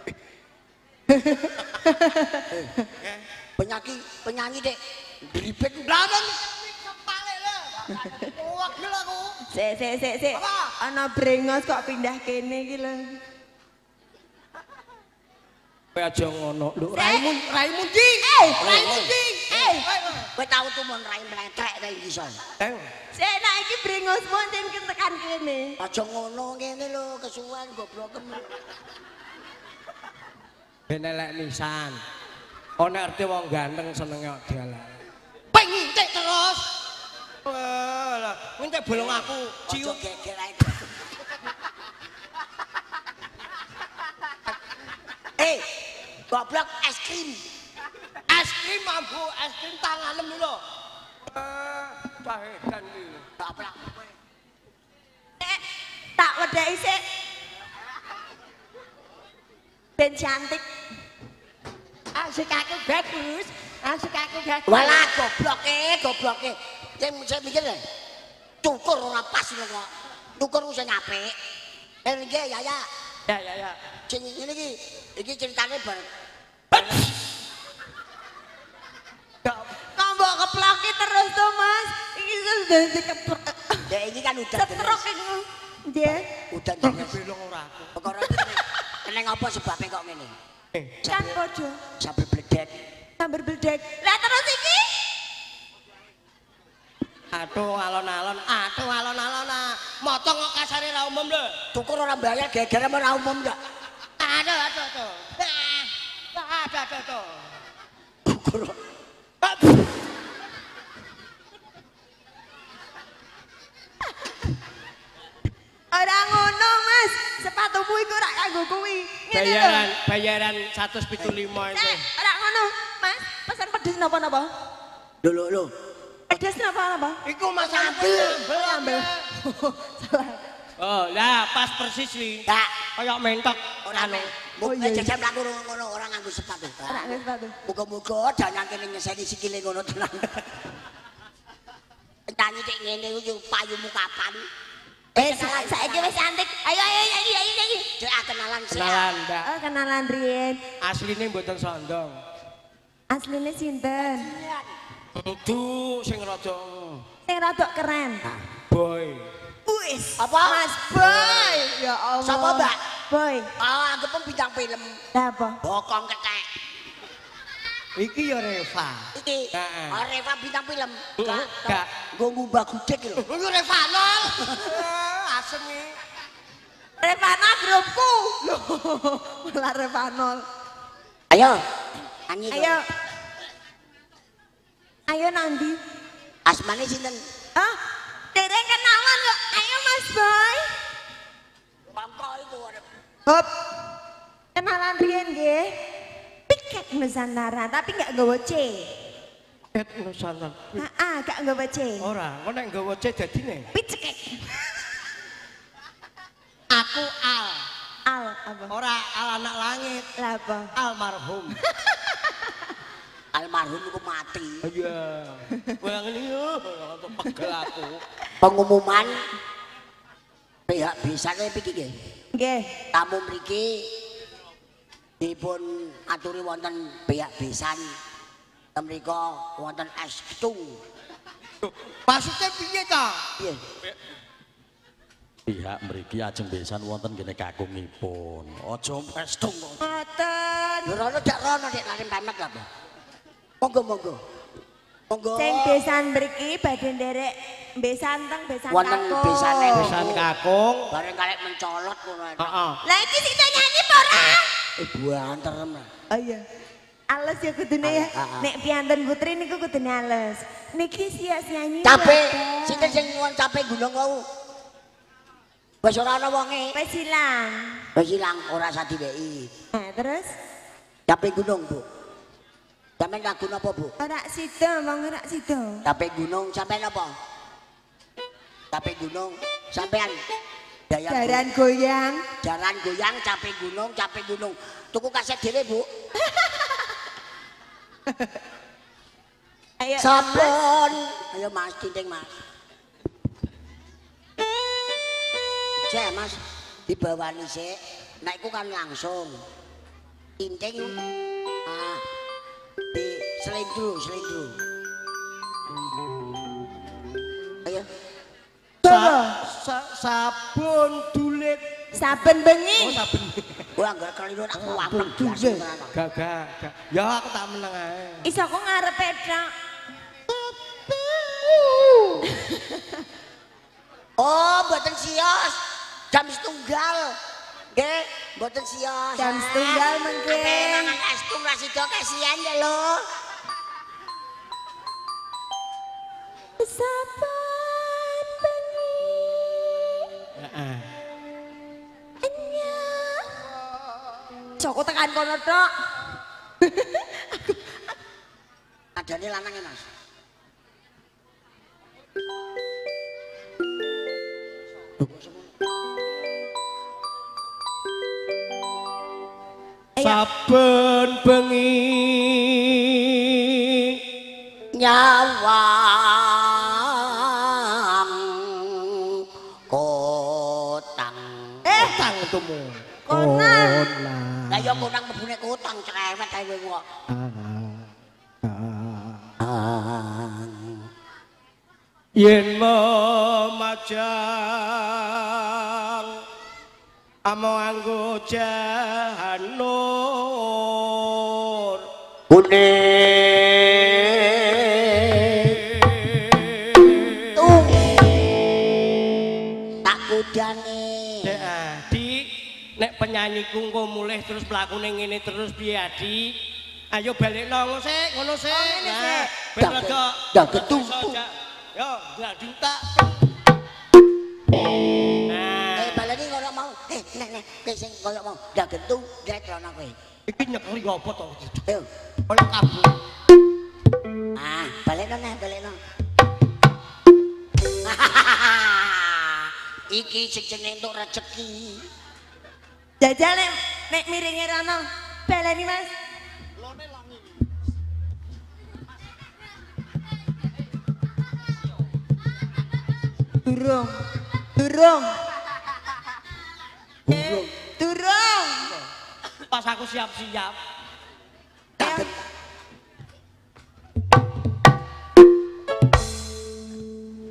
Speaker 4: Penyanyi penyanyi Dek. Dribet
Speaker 3: Blanon sepale lho. Wagel aku.
Speaker 1: Sik sik sik sik. Ana brengos kok pindah kene iki lho.
Speaker 3: Kowe aja ngono lho. Raimu raimu ndi?
Speaker 1: Eh,
Speaker 3: Raimu ndi?
Speaker 1: Eh,
Speaker 4: kowe tau tuh mon rai meletrek ta iki iso.
Speaker 3: Eh.
Speaker 1: sik nek iki brengosmu sing tekan kene.
Speaker 4: Aja ngono ngene lho kesuwen goblokem.
Speaker 3: Ben elek nisan. Ana arti wong ganteng senenge kok dialah.
Speaker 4: Pengintik terus.
Speaker 3: Walah, ngintik bolong aku.
Speaker 4: Cium geger ae. Eh, goblok es krim.
Speaker 3: Es krim mampu, es krim tanganem lho. Eh, cahedan iki.
Speaker 4: Goblok.
Speaker 1: Eh, tak wedheki sik. Ben cantik. Asik aku bagus. Asik aku bagus.
Speaker 4: Walah gobloke, gobloke. Cek cek mikir ya. Cukur ora pas kok. Cukur sing apik. Eh nggih ya ya.
Speaker 3: Ya ya ya.
Speaker 4: Sing ngene iki iki ceritane bar.
Speaker 1: Kambok keploki terus tuh, Mas. Iki sudah dikeplok.
Speaker 4: Ya ini kan udah
Speaker 1: Setruk iku. Nggih.
Speaker 4: Udah
Speaker 3: Kok
Speaker 4: jenis.
Speaker 3: belong ora aku.
Speaker 4: Perkara iki keneng apa sebabnya kok ngene?
Speaker 3: Eh,
Speaker 1: Kan podo.
Speaker 4: Sampai bledek.
Speaker 1: Sambar bledek. Lah terus iki?
Speaker 3: aduh alon-alon, aduh alon-alon. Motong kok kasare ra umum lho.
Speaker 4: Cukur ora bayar gegere ora umum enggak?
Speaker 3: Aduh aduh aduh. Ah, aduh aduh aduh.
Speaker 4: Cukur.
Speaker 1: Ora ngono, Mas. Sepatumu iku ora kanggo kuwi. Ngene lho.
Speaker 3: Bayaran, bayaran seratus tujuh puluh lima itu.
Speaker 1: Eh, ora ngono, Mas. Pesan pedes napa-napa?
Speaker 4: Lho lho lho.
Speaker 1: Pedes napa-napa?
Speaker 3: Iku Mas
Speaker 4: Ambil.
Speaker 3: ambil,
Speaker 1: Ambil. Salah.
Speaker 3: Oh, lah pas persis wi.
Speaker 4: Enggak.
Speaker 3: Kayak mentok
Speaker 4: Ora
Speaker 3: anu.
Speaker 4: Oh
Speaker 1: iya, iya.
Speaker 4: jajal mlaku ngono ora nganggo sepatu.
Speaker 1: Ora nganggo sepatu.
Speaker 4: Muga-muga dalan kene nyeseni sikile ngono tenan. Nyanyi cek ngene iku payumu kapan?
Speaker 1: Eh, sa saiki wis cantik. Ayo ayo nyanyi nyanyi nyanyi.
Speaker 4: Cek kenalan sih.
Speaker 3: Kenalan, Mbak.
Speaker 1: Oh, kenalan riyen.
Speaker 3: Asline mboten sondong.
Speaker 1: Asline sinten?
Speaker 3: Duh, sing rada
Speaker 1: Sing rada keren.
Speaker 3: boy.
Speaker 1: Wis.
Speaker 4: Apa?
Speaker 1: Mas Boy. Ya Allah.
Speaker 4: Sapa, Mbak?
Speaker 1: Boy.
Speaker 4: Oh, anggap bintang film.
Speaker 1: Lah apa?
Speaker 4: Bokong ketek.
Speaker 3: Iki ya Reva.
Speaker 4: Iki.
Speaker 3: Heeh.
Speaker 4: Oh, Reva bintang film.
Speaker 3: Heeh, gak.
Speaker 4: Nggo ngubah gudeg lho.
Speaker 3: Iku Revanol. Asem iki.
Speaker 1: Revanol grupku. Loh, malah Revanol.
Speaker 4: Ayo. Nyanyi.
Speaker 1: Ayo. Ayo nanti.
Speaker 4: Asmane sinten?
Speaker 1: Ah, dereng kenalan kok. Ayo Mas Boy.
Speaker 4: Pampo itu.
Speaker 1: Hop. Kenalan riyen nggih. Piket Nusantara, tapi enggak nggawa C.
Speaker 3: Piket Nusantara.
Speaker 1: Heeh, gak nggawa C.
Speaker 3: Ora, kok nek nggawa C dadine.
Speaker 1: Picekek.
Speaker 3: Aku Al.
Speaker 1: Al apa?
Speaker 3: Ora Al anak langit.
Speaker 1: Lah apa?
Speaker 3: Almarhum.
Speaker 4: Almarhum iku mati.
Speaker 3: Iya. Wah ngene yo, pegel aku.
Speaker 4: Pengumuman pihak bisane iki nggih.
Speaker 1: Nggih.
Speaker 4: Tamu mriki dipun aturi wonten pihak besan. Mrika wonten es ketung.
Speaker 3: Maksudnya piye ta?
Speaker 4: Piye?
Speaker 2: Pihak mriki ajeng besan wonten kene kakungipun. Aja pestung kok.
Speaker 1: Ngoten.
Speaker 4: Yo rono dak rono nek lari pamet lho. Monggo monggo. Monggo.
Speaker 1: Sing besan mriki badhe nderek besan teng besan
Speaker 4: Wonten
Speaker 1: kakung.
Speaker 4: besane
Speaker 3: Besan kakung.
Speaker 4: bareng kalek mencolot ngono.
Speaker 3: Heeh.
Speaker 1: Lah iki sing tak nyanyi apa ora?
Speaker 4: Eh buanterem.
Speaker 1: Oh iya. Ales ya kudune ya.
Speaker 4: Ah, ah, ah.
Speaker 1: Nek pianten putri niku kudune ales. Niki sias nyanyi.
Speaker 4: Cape, sinten sing nyuwun cape gunung kau? Wis ora ana wonge.
Speaker 1: Wis ilang.
Speaker 4: Wis ilang ora sadiweki.
Speaker 1: Nah, terus
Speaker 4: Cape gunung, Bu. Sampeyan lagu napa, Bu?
Speaker 1: ora sida, wong ora sida.
Speaker 4: Cape gunung sampeyan apa? Cape gunung sampeyan. Daya
Speaker 1: Jaran goyang.
Speaker 4: jaran goyang, cape gunung, cape gunung. Tuku kaset dhewe, Bu.
Speaker 1: Ayo.
Speaker 4: Sampun. Ayo Mas, tinting Mas. Cek Mas, dibawani sik. Nek iku kan langsung. Tinting. Ah. Di selindru, selindru. Ayo.
Speaker 1: Coba.
Speaker 3: Sa sabun dulit.
Speaker 1: Saben bengi.
Speaker 3: Oh sabun.
Speaker 4: Gua enggak keliru aku apeng biasa.
Speaker 3: Gak gak gak. Ya aku tak meneng ae.
Speaker 1: Iso kok ngarepe tok.
Speaker 4: Oh, mboten sios. Jam setunggal. Nggih, mboten sios.
Speaker 1: Jam setunggal mengke.
Speaker 4: Mangan es tung ra sida kasihan ya lho.
Speaker 1: Saben bengi.
Speaker 3: Heeh.
Speaker 1: Joko tekan kono tok.
Speaker 4: Adane lanang ya, Mas.
Speaker 3: Saben bengi
Speaker 4: nyawang kotang.
Speaker 1: Eh,
Speaker 3: utang tumu.
Speaker 1: konang.
Speaker 4: Lah ya konang mebune kotang cerewet ae kowe kok.
Speaker 3: Yen memajang amo anggo jahanur
Speaker 4: Kuning tung tak kudange.
Speaker 3: Dek Adi, nek penyanyiku engko mulih terus mlakune ngene terus piye Adi? Ayo balekno ngono sik, ngono sik.
Speaker 1: Oh, ngene sik.
Speaker 3: Ben rada.
Speaker 4: Dah ketutu.
Speaker 3: Yo, ndak diutak.
Speaker 4: Eh baleni koyo mau. Eh nek nek kowe sing koyo mau dah gentu dret rono kowe.
Speaker 3: Iki nyekeli apa to?
Speaker 4: Ayo.
Speaker 3: Koyo kabur.
Speaker 4: Ah, balekno nek balekno. Iki sing jeneng entuk rezeki.
Speaker 1: Jajal nek nek miringe rono. Baleni Mas. Durung. Durung.
Speaker 4: Burung.
Speaker 1: Durung.
Speaker 3: Pas aku siap-siap.
Speaker 4: Tak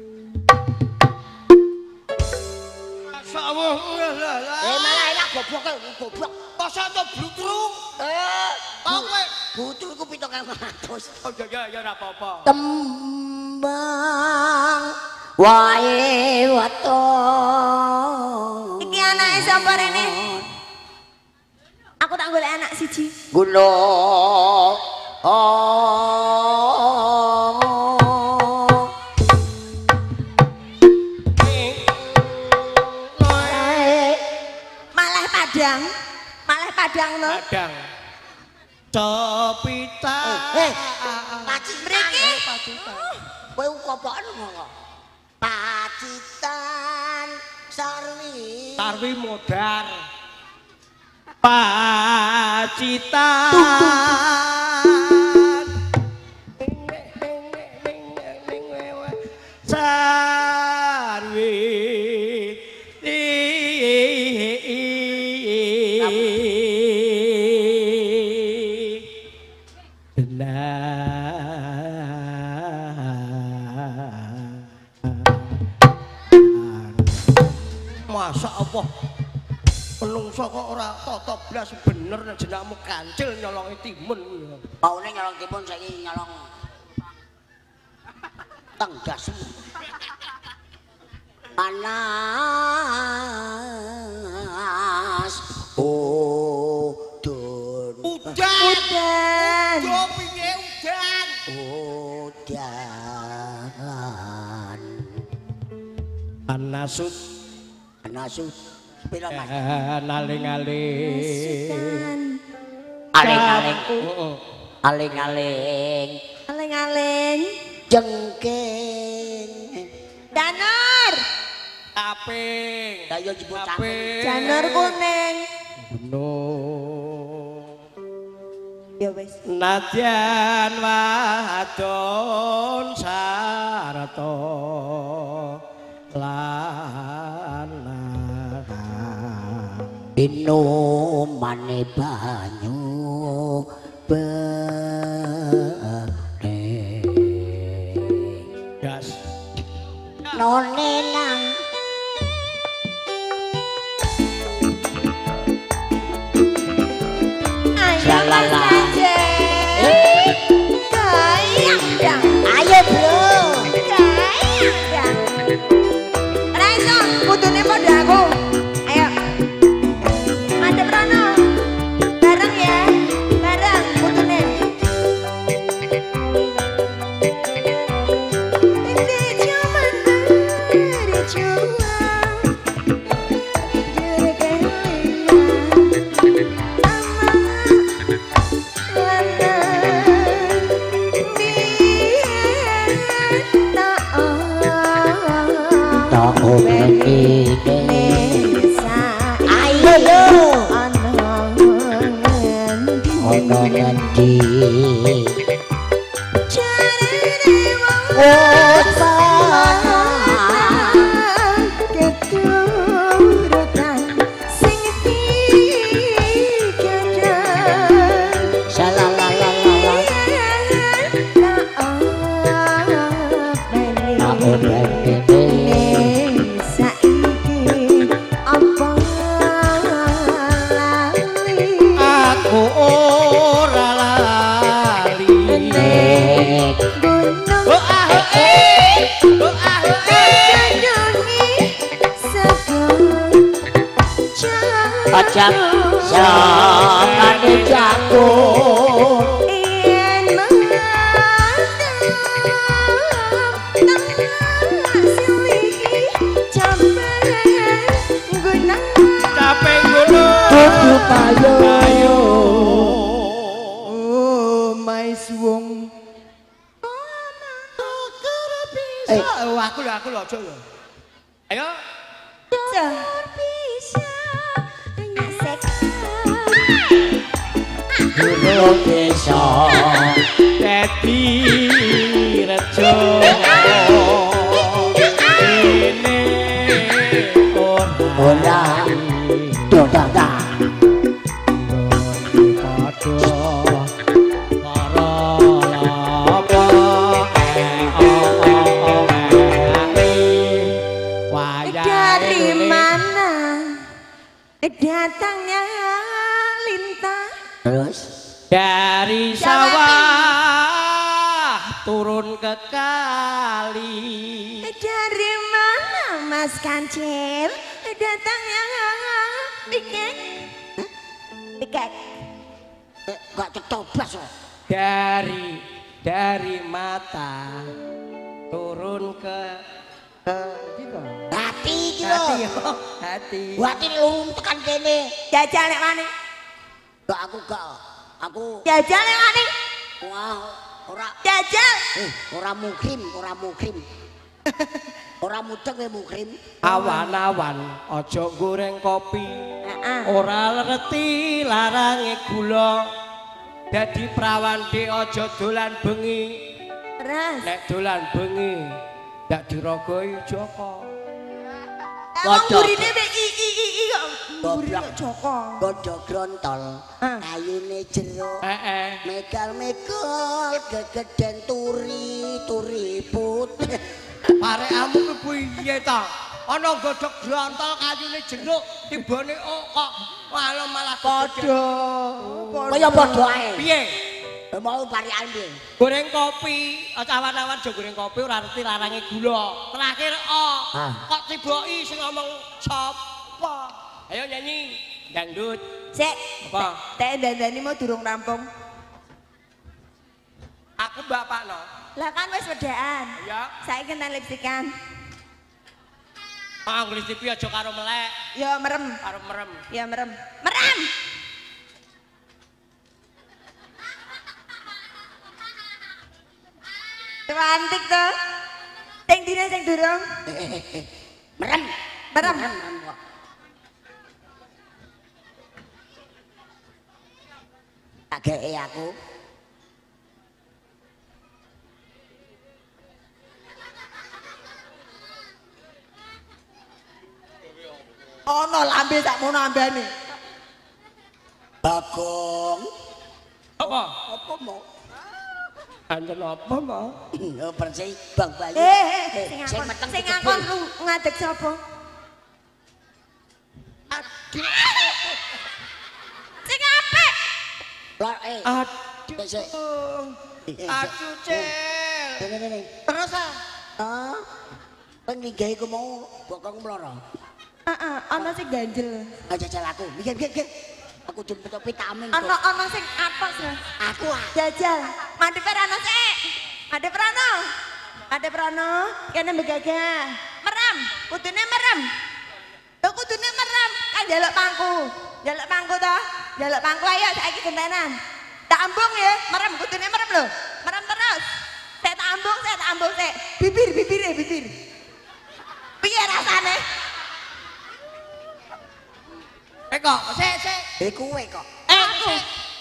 Speaker 3: Sawah.
Speaker 4: Eh malah enak goblok. butuh iku pitung ewu atus.
Speaker 3: Oh ya ya ora apa-apa.
Speaker 4: Tembang wae wato.
Speaker 1: Iki anake sapa rene? Aku tak golek anak siji.
Speaker 4: Gula. Oh.
Speaker 1: Malah Padang. Malah Padang no.
Speaker 3: Padang. Copita.
Speaker 4: Eh, paci
Speaker 1: Mriki.
Speaker 4: Kowe kopokan ngono. Pacitan Sarwi.
Speaker 3: Sarwi modar. Pacitan. Sarwi. Masa apa menungso kok ora tata blas bener nek jenengmu kancil nyolongi timun kuwi.
Speaker 4: Paune nyolong timun saiki nyolong tenggasmu. Panas udun.
Speaker 3: Udan.
Speaker 1: Udan.
Speaker 3: Yo piye udan?
Speaker 4: Udan.
Speaker 3: Panasut
Speaker 4: Panasut pira mas?
Speaker 3: aling-aling.
Speaker 4: Aling-aling.
Speaker 3: Heeh.
Speaker 4: Aling-aling.
Speaker 1: Aling-aling.
Speaker 4: Jengking.
Speaker 1: Danur.
Speaker 3: Taping.
Speaker 4: Ayo jebut taping.
Speaker 1: Janur kuning.
Speaker 3: Gunung.
Speaker 1: Ya wis.
Speaker 3: Nadyan wadon sarta lanang
Speaker 4: Minumane banyu bening.
Speaker 3: gas
Speaker 4: None nang
Speaker 1: Ayo Mas Ajeng. Gayang dang.
Speaker 4: ayo bro.
Speaker 1: Gayang dang. Ora iso, kudune padha aku. Ayo. Madhep rono. Bareng ya. Bareng kudune. Ini cuma hari cuma. Juru keliling.
Speaker 4: Tak omeni ayo yo ono ngendi oh
Speaker 3: aku ora lali oh ah eh oh ah eh
Speaker 4: Ajak sakane jago
Speaker 3: capek gunung
Speaker 4: kudu payo
Speaker 3: ayo
Speaker 1: Oh, my suwung.
Speaker 3: eh oh, aku lho aku lho aja lho ayo
Speaker 4: gunung desa
Speaker 3: dadi rejo ini
Speaker 4: ora dodada
Speaker 3: padha para lapa
Speaker 1: Dari mana datangnya lintah
Speaker 4: terus
Speaker 3: Dari sawah turun ke kali.
Speaker 1: Dari mana Mas Kancil? Datangnya pikek. Pikek.
Speaker 4: Eh, gak cetobas kok.
Speaker 3: Dari dari mata turun ke ke gitu.
Speaker 4: Hati iki
Speaker 3: Hati
Speaker 4: lho.
Speaker 3: yo, hati.
Speaker 4: Hati lurung tekan kene.
Speaker 1: Jajal nek wani.
Speaker 4: Gak aku gak. Aku
Speaker 1: Jajal nek wani.
Speaker 4: wah ora
Speaker 1: Jajal.
Speaker 4: eh ora mukrim, ora mukrim. Ora mudeng we mukrim.
Speaker 3: Awan-awan aja goreng kopi.
Speaker 1: Heeh.
Speaker 3: Ora ngerti larange gula. Dadi prawan dhek aja dolan bengi.
Speaker 1: Terus.
Speaker 3: Nek dolan bengi ndak dirogoi Joko.
Speaker 1: Wong gurine mek i i i i kok gurine
Speaker 4: Goblok.
Speaker 1: Joko.
Speaker 4: Godho grontol.
Speaker 1: Ah.
Speaker 4: Ayune jero.
Speaker 3: Heeh.
Speaker 4: Megal-megal gegeden turi, turi putih.
Speaker 3: Parekamu ku piye ta? Ana godhog grontol kayune jeruk tibane oh, kok malah malah
Speaker 1: Padha.
Speaker 4: Kaya padha ae.
Speaker 3: Piye?
Speaker 4: Mau parikan piye?
Speaker 3: Goreng kopi, awan-awan aja goreng kopi ora ngerti larange gula. Terakhir oh,
Speaker 4: Ah.
Speaker 3: kok tiboki sing ngomong sapa? Ayo nyanyi dangdut.
Speaker 1: Sik.
Speaker 3: Apa?
Speaker 1: Teh dandani mau durung rampung.
Speaker 3: Aku bapakno.
Speaker 1: Lah kan wis wedaan.
Speaker 3: Ya.
Speaker 1: Saiki kena lipstikan.
Speaker 3: Ah, nglis T V aja karo melek,
Speaker 1: Ya merem.
Speaker 3: karo merem.
Speaker 1: Ya merem. Merem. Cantik tuh. Sing dina sing durung.
Speaker 4: Eh, eh, eh, eh. Merem.
Speaker 1: Merem.
Speaker 4: Merem, merem kok. Tak gee aku.
Speaker 1: Ono lambe tak mau nambani.
Speaker 4: Bagong.
Speaker 3: Apa?
Speaker 4: Apa mau?
Speaker 3: Anten apa mau?
Speaker 4: Oh, bersih Bang Bayu.
Speaker 1: Eh, eh, eh, sing
Speaker 4: sing
Speaker 1: ngakon,
Speaker 4: meteng
Speaker 1: sing
Speaker 4: kejebul.
Speaker 1: ngakon lu ngadeg sapa? Sing apik.
Speaker 4: Lah eh.
Speaker 3: Aduh.
Speaker 4: Sik, sik. Eh, eh,
Speaker 3: Aduh,
Speaker 4: sik.
Speaker 3: Cel.
Speaker 4: Ini, ini, ini.
Speaker 3: Terus ah.
Speaker 4: Ah. Peninggahi ku mau bokong meloro.
Speaker 1: Heeh, ana sing ganjel.
Speaker 4: Aja jajal aku. Mikir, mikir, mikir. Aku kudu petok vitamin. kok.
Speaker 1: Ana ana sing atos lho.
Speaker 4: Aku ah.
Speaker 1: Jajal. Mandep Rano sik. Mandep Rano. Mandep Rano, kene begagah. Merem, kudune merem. Lho kudune merem, kan njaluk pangku. Njaluk pangku to? Njaluk pangku ayo saiki gentenan. Tak ambung ya, merem kudune merem lho. Merem terus. Saya tak ambung, saya tak ambung sik. Bibir, bibir, bibir. Piye rasane?
Speaker 3: Eh kok, sik sik.
Speaker 4: Eh kuwe kok.
Speaker 3: Eh, aku.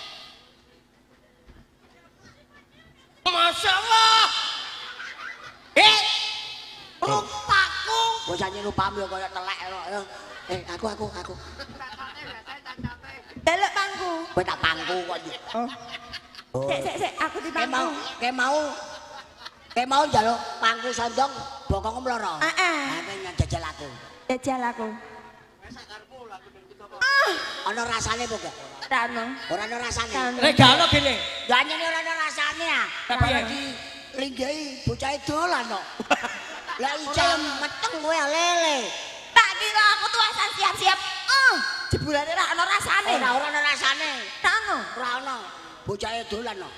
Speaker 3: Masya Allah. Eh, lupaku.
Speaker 4: Bocah lupamu kaya telek kok ya. Eh aku aku aku.
Speaker 1: Njaluk pangku.
Speaker 4: Kowe tak pangku kok.
Speaker 1: Oh.
Speaker 4: Oh.
Speaker 1: Sik sik sik, aku di
Speaker 4: Kayak mau,
Speaker 1: pangku.
Speaker 4: kayak mau, kayak mau jaluk pangku sondong, bokong meloro.
Speaker 1: Heeh.
Speaker 4: Aku yang jajal aku.
Speaker 1: Jajal aku.
Speaker 4: Ono rasane apa gak?
Speaker 1: Rano.
Speaker 4: Ora ono rasane.
Speaker 1: Rano.
Speaker 3: Regalo gini.
Speaker 4: Ganyane ora ono rasane ah.
Speaker 3: Tapi ya.
Speaker 4: Di linggahi bocah dolan kok. Lah ijal meteng kowe lele.
Speaker 1: Tak kira aku tuh asal siap-siap. Oh, jebulane ra ono rasane.
Speaker 4: Ora ora ono rasane.
Speaker 1: Rano.
Speaker 4: Ora ono. Bocah dolan kok.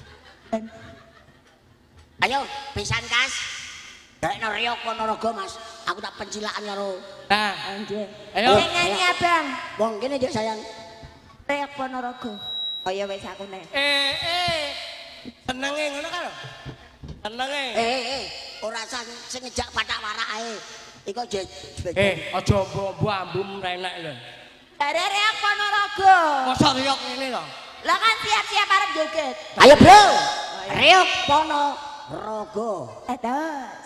Speaker 4: Ayo, pisan kas. Dek Riok Ponorogo Mas. Aku tak pencilakan karo.
Speaker 3: Nah,
Speaker 1: Anjir.
Speaker 3: ayo.
Speaker 1: Sing nyanyi Abang.
Speaker 4: Wong kene Dik sayang.
Speaker 1: Reok Ponorogo. Oh ya wis aku nek.
Speaker 3: Eh, eh. Senenge ngono kan lho. Senenge.
Speaker 4: Eh eh eh, ora sang sing ngejak pathak warak ae. Iku je.
Speaker 3: Eh, aja mbok ambum renek lho.
Speaker 1: Dari Reok Ponorogo.
Speaker 3: Masa riok ngene lho.
Speaker 1: Lah kan siap-siap arep joget.
Speaker 4: Ayo bro. Riok Ponorogo.
Speaker 1: Terus.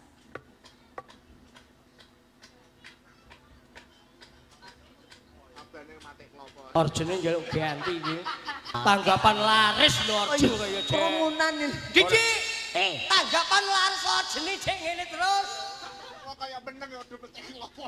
Speaker 3: Orjene njaluk ganti iki. Tanggapan laris lho Orjen kaya Cek.
Speaker 1: Kerumunan ini.
Speaker 3: Gigi.
Speaker 4: Eh,
Speaker 3: Tanggapan laris Orjene cek ngene terus.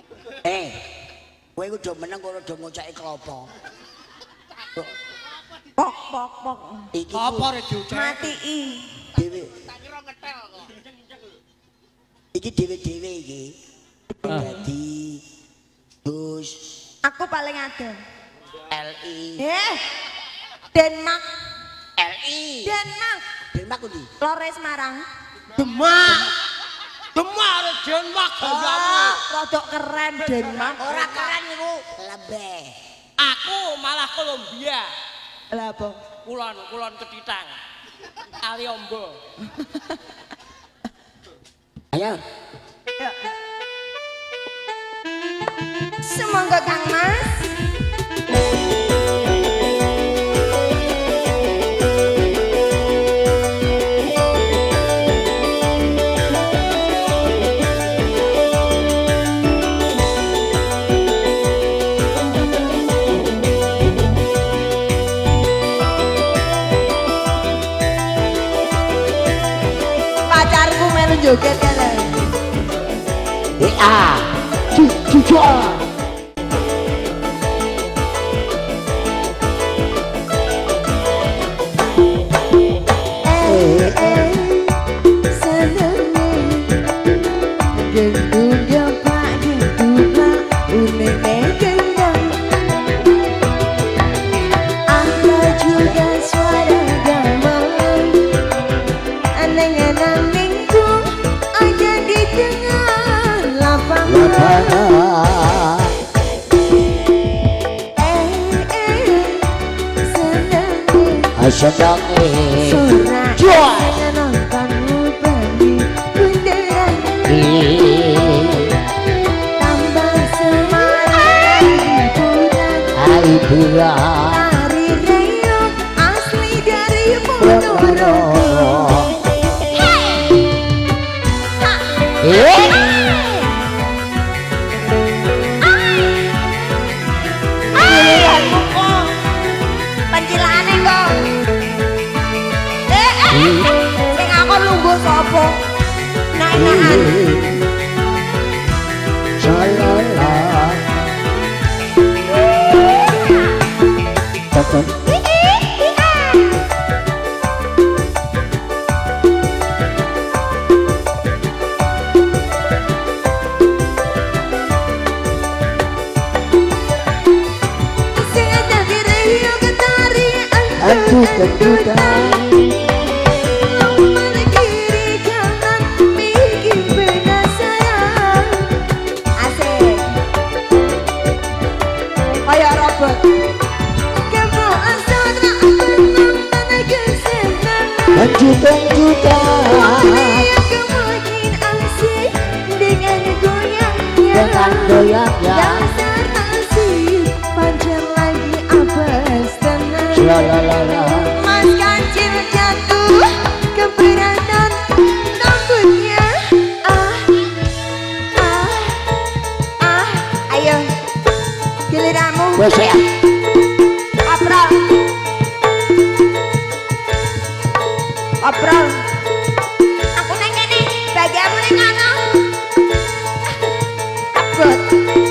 Speaker 4: eh. Kowe kudu meneng ora do ngoceki klopo.
Speaker 1: Pok pok pok.
Speaker 4: Iki
Speaker 3: Apa rek diucap?
Speaker 1: Matii.
Speaker 4: dhewe.
Speaker 3: Tak kira ngetel kok.
Speaker 4: Iki dhewe-dhewe iki. Dadi Gus
Speaker 1: Aku paling adem.
Speaker 4: L I
Speaker 1: Eh. Denmark.
Speaker 4: L I
Speaker 1: Denmark.
Speaker 4: Denmark ndi?
Speaker 1: Lore Semarang.
Speaker 3: Demak. Demak rek Denmark gayamu.
Speaker 1: Ah, rodok keren Denmark.
Speaker 4: Ora keren niku lebeh.
Speaker 3: Aku malah Kolombia.
Speaker 1: Lah apa?
Speaker 3: Kulon, kulon Ketitang. Aliombo.
Speaker 4: Ayo.
Speaker 1: Ya. Semoga Kang Mas. Pacarku melu joget kene.
Speaker 4: W A Jujur.
Speaker 1: Eh eh senenge gendung ya Pak gendung Pak unene gendang ada juga suara gamelan aneh-aneh minggu ada di tengah lapangan eh eh senenge
Speaker 4: Asyadake
Speaker 1: Surat
Speaker 4: Jual.
Speaker 1: nontonmu bagi bundaran tambah semangat hiburan
Speaker 4: Hiburan
Speaker 1: tari reog asli dari Ponorogo.
Speaker 4: Eh
Speaker 1: Giliranmu kok pencilane kok eh eh sing aku lungguh sapa naik-naikan
Speaker 4: Salala Tekan
Speaker 1: sing ada di reog ketarian
Speaker 4: Aku kejutan
Speaker 1: Lompat kiri kanan bikin penasaran asik kayak robot kamu asal mana kesenangan
Speaker 4: Kejutan-jutan
Speaker 1: yang kemakin asik dengan goyangnya
Speaker 4: Dengan goyangnya.
Speaker 1: dasar asik pancen lagi abas tenang
Speaker 4: Salalala
Speaker 1: Mas Kancil jatuh keberatan rambutnya ah ah ah ayo giliranmu
Speaker 4: Wes ya
Speaker 1: oprol oprol aku neng kene bagianmu neng kono abot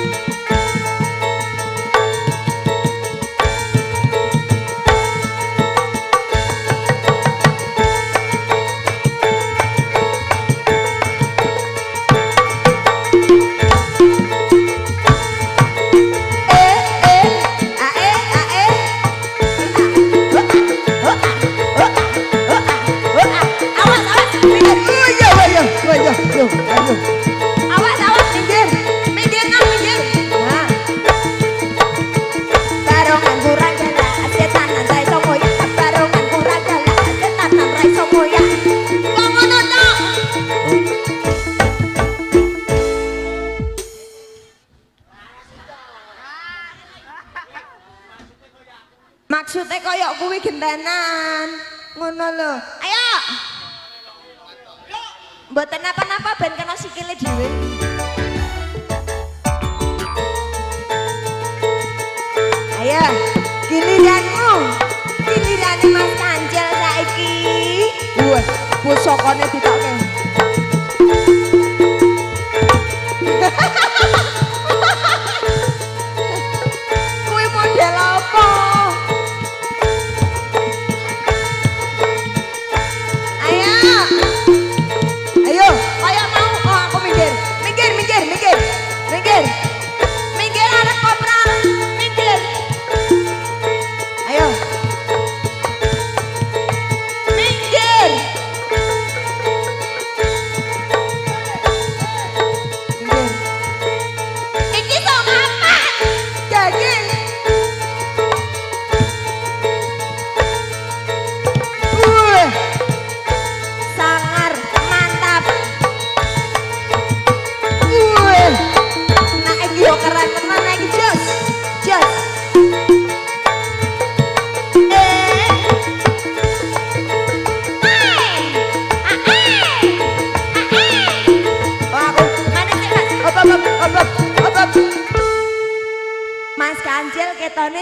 Speaker 1: awas awas minggir minggir nang minggir nah barongan kurang jala setan rai somoya barongan kurang jala setan rai somoya kok ngono tok maksudnya koyok kuwi gentenan ngono lho ayo mboten napa-napa ben kena sikile dhewe ayo giliranmu gilirane Mas Kancil saiki wah pusakane ditokke kuwi model apa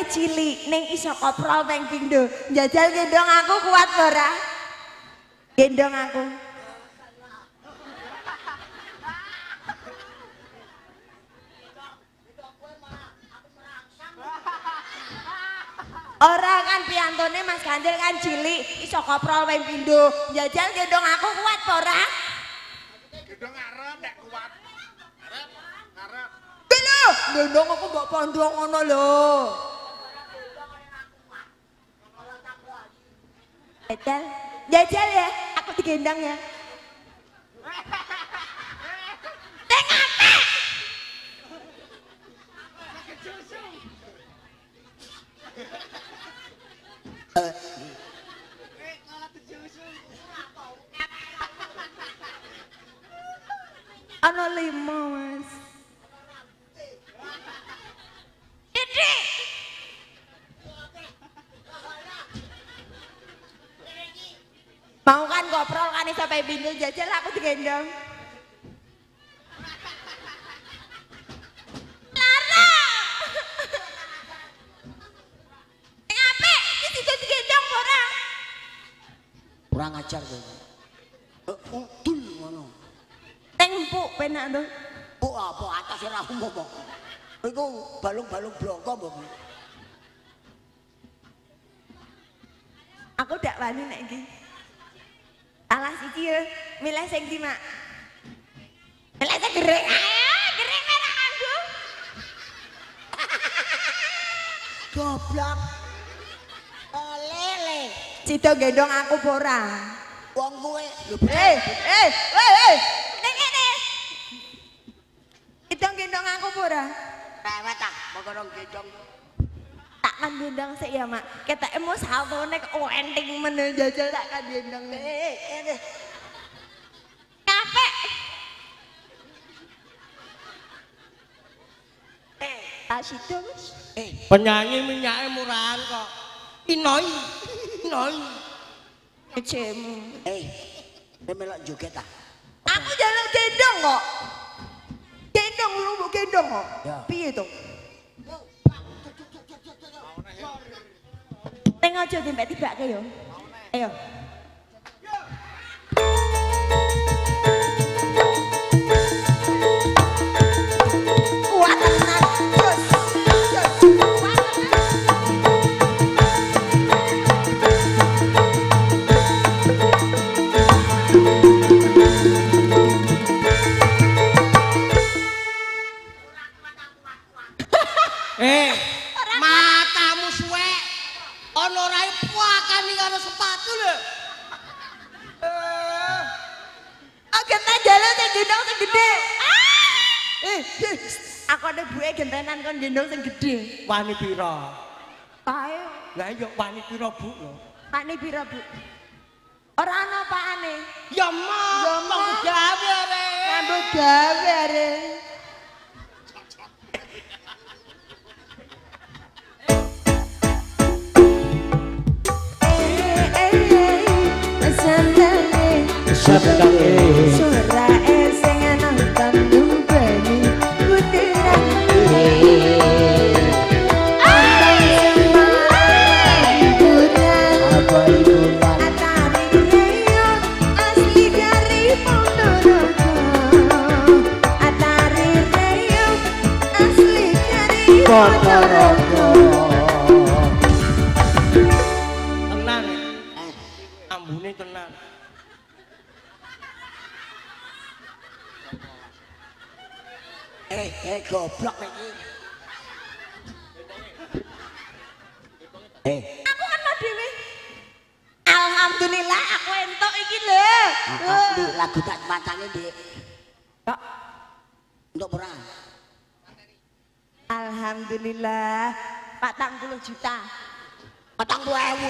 Speaker 1: cilik ning iso koprol ping pindho. Njajal gendong aku kuat ora? Gendong aku. Ora kan piantone Mas Ganjil kan cilik, iso koprol ping pindho. Njajal gendong aku kuat ora?
Speaker 5: Gendong ngarep nek kuat. Ngarep, ngarep.
Speaker 1: Lho, gendong aku mbok pondho ngono lho. Jajal, jajal ya, aku digendong ya. Teng apa? Ana lima Mas. Ini. Mau kan koprol kan iso pe pintu jajal aku digendong. Lara. Ngape? Iki digendong digendong ora?
Speaker 4: Kurang ajar kowe. Heeh, dul ngono.
Speaker 1: Tempuk penak to.
Speaker 4: Bu apa atas ora umum kok. Iku balung-balung bloko mbok.
Speaker 1: Aku dak wani nek iki. Salah siji ya, milih sing ndi, Mak? Milih sing gerek. Ayo, gerek merah aku.
Speaker 4: Goblok. Lele.
Speaker 1: Cito gendong aku apa ora?
Speaker 4: Wong kowe lho.
Speaker 1: Eh, eh, weh, weh. Ning kene. Cito gendong aku apa ora?
Speaker 4: Rewet ah, mokon gendong.
Speaker 1: Tak kan gendong sik ya, Mak. Ketake mau saltone kok enting men jajal tak kan gendong.
Speaker 4: Eh, eh.
Speaker 1: Capek. Eh, tak situ, Mas.
Speaker 4: Eh,
Speaker 3: Penyanyi minyaknya murahan kok. Inoi, inoi.
Speaker 1: Kecemu.
Speaker 4: eh. Kowe melok joget ah.
Speaker 1: Aku jalan gendong kok. Gendong lu mau gendong kok.
Speaker 4: Ya.
Speaker 1: Piye to? Tengok aja timbak tibake yo. Ayo. Kuat tenan. Terus. Terus. Kuat tenan.
Speaker 3: Eh, matamu suwek. Ono rai puakani karo sepatu lho. Eh,
Speaker 1: Gentenan jalan sing gendong sing gede. Ah! Eh, eh, aku ada buke gentenan kon gendong sing gede.
Speaker 3: wani pira?
Speaker 1: Pae,
Speaker 3: Lah iya wani pira, Bu lho.
Speaker 1: pakne pira, Bu? Ora ana pakane.
Speaker 3: Ya mah,
Speaker 1: Ya,
Speaker 3: mau
Speaker 1: Mak.
Speaker 3: gawe are.
Speaker 1: Ngambek gawe are. Eh, eh, eh, sandale. Suarae sing nonton duweni kudiran.
Speaker 4: Apa itu kan?
Speaker 1: Atari reog asli dari Ponorogo. Atari reog asli dari Ponorogo.
Speaker 3: Tenan.
Speaker 4: Eh,
Speaker 3: Ambune tenan.
Speaker 4: eh, eh goblok iki. Eh,
Speaker 1: Aku kan mau dhewe. Alhamdulillah aku entuk iki lho.
Speaker 4: ah, di lagu tak macane Dik.
Speaker 1: Kok
Speaker 4: Untuk perang.
Speaker 1: alhamdulillah patang puluh juta.
Speaker 4: Patang puluh ewu.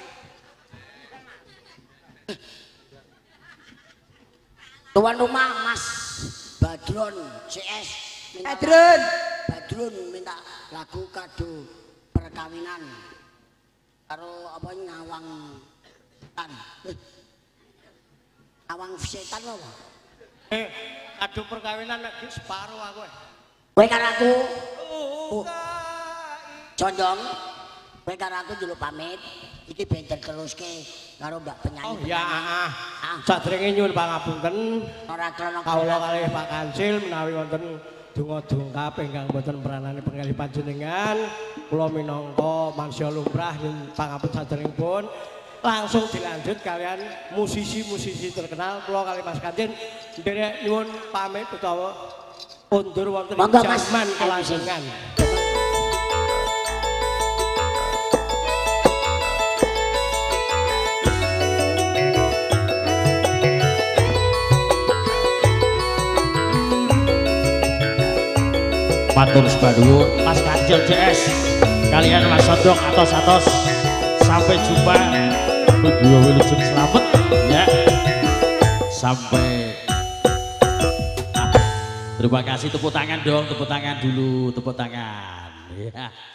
Speaker 4: Tuan rumah Mas Badron C S minta-
Speaker 1: Adrun.
Speaker 4: Badrun minta lagu kado perkawinan karo apa ngawang tan. Eh, Awang setan apa?
Speaker 3: Eh, kado perkawinan nek separo aku.
Speaker 4: Kowe karo aku.
Speaker 3: Oh,
Speaker 4: Condong, kowe karo aku njuluk pamit. Iki ben diteruske karo Mbak penyanyi.
Speaker 3: Oh ya, ah.
Speaker 4: Ah.
Speaker 3: Sadurunge nyuwun pangapunten.
Speaker 4: Ora krana
Speaker 3: Kawula kalih Pak Kansil menawi wonten donga-dongkap ingkang boten peranane pengalih panjenengan, kula minangka manusia lumrah nyuwun pangapunten sadèrèngipun langsung dilanjut kalian musisi-musisi terkenal. Kula kalih Mas Kansil nderek nyuwun pamit utawa undur wonten ing jaman kelangsungan.
Speaker 2: Matur sepadulur Mas Kanjel C S kalian Mas Sodok atos-atos sampai jumpa berdua wilujeng selamat ya sampai ah, terima kasih tepuk tangan dong tepuk tangan dulu tepuk tangan ya.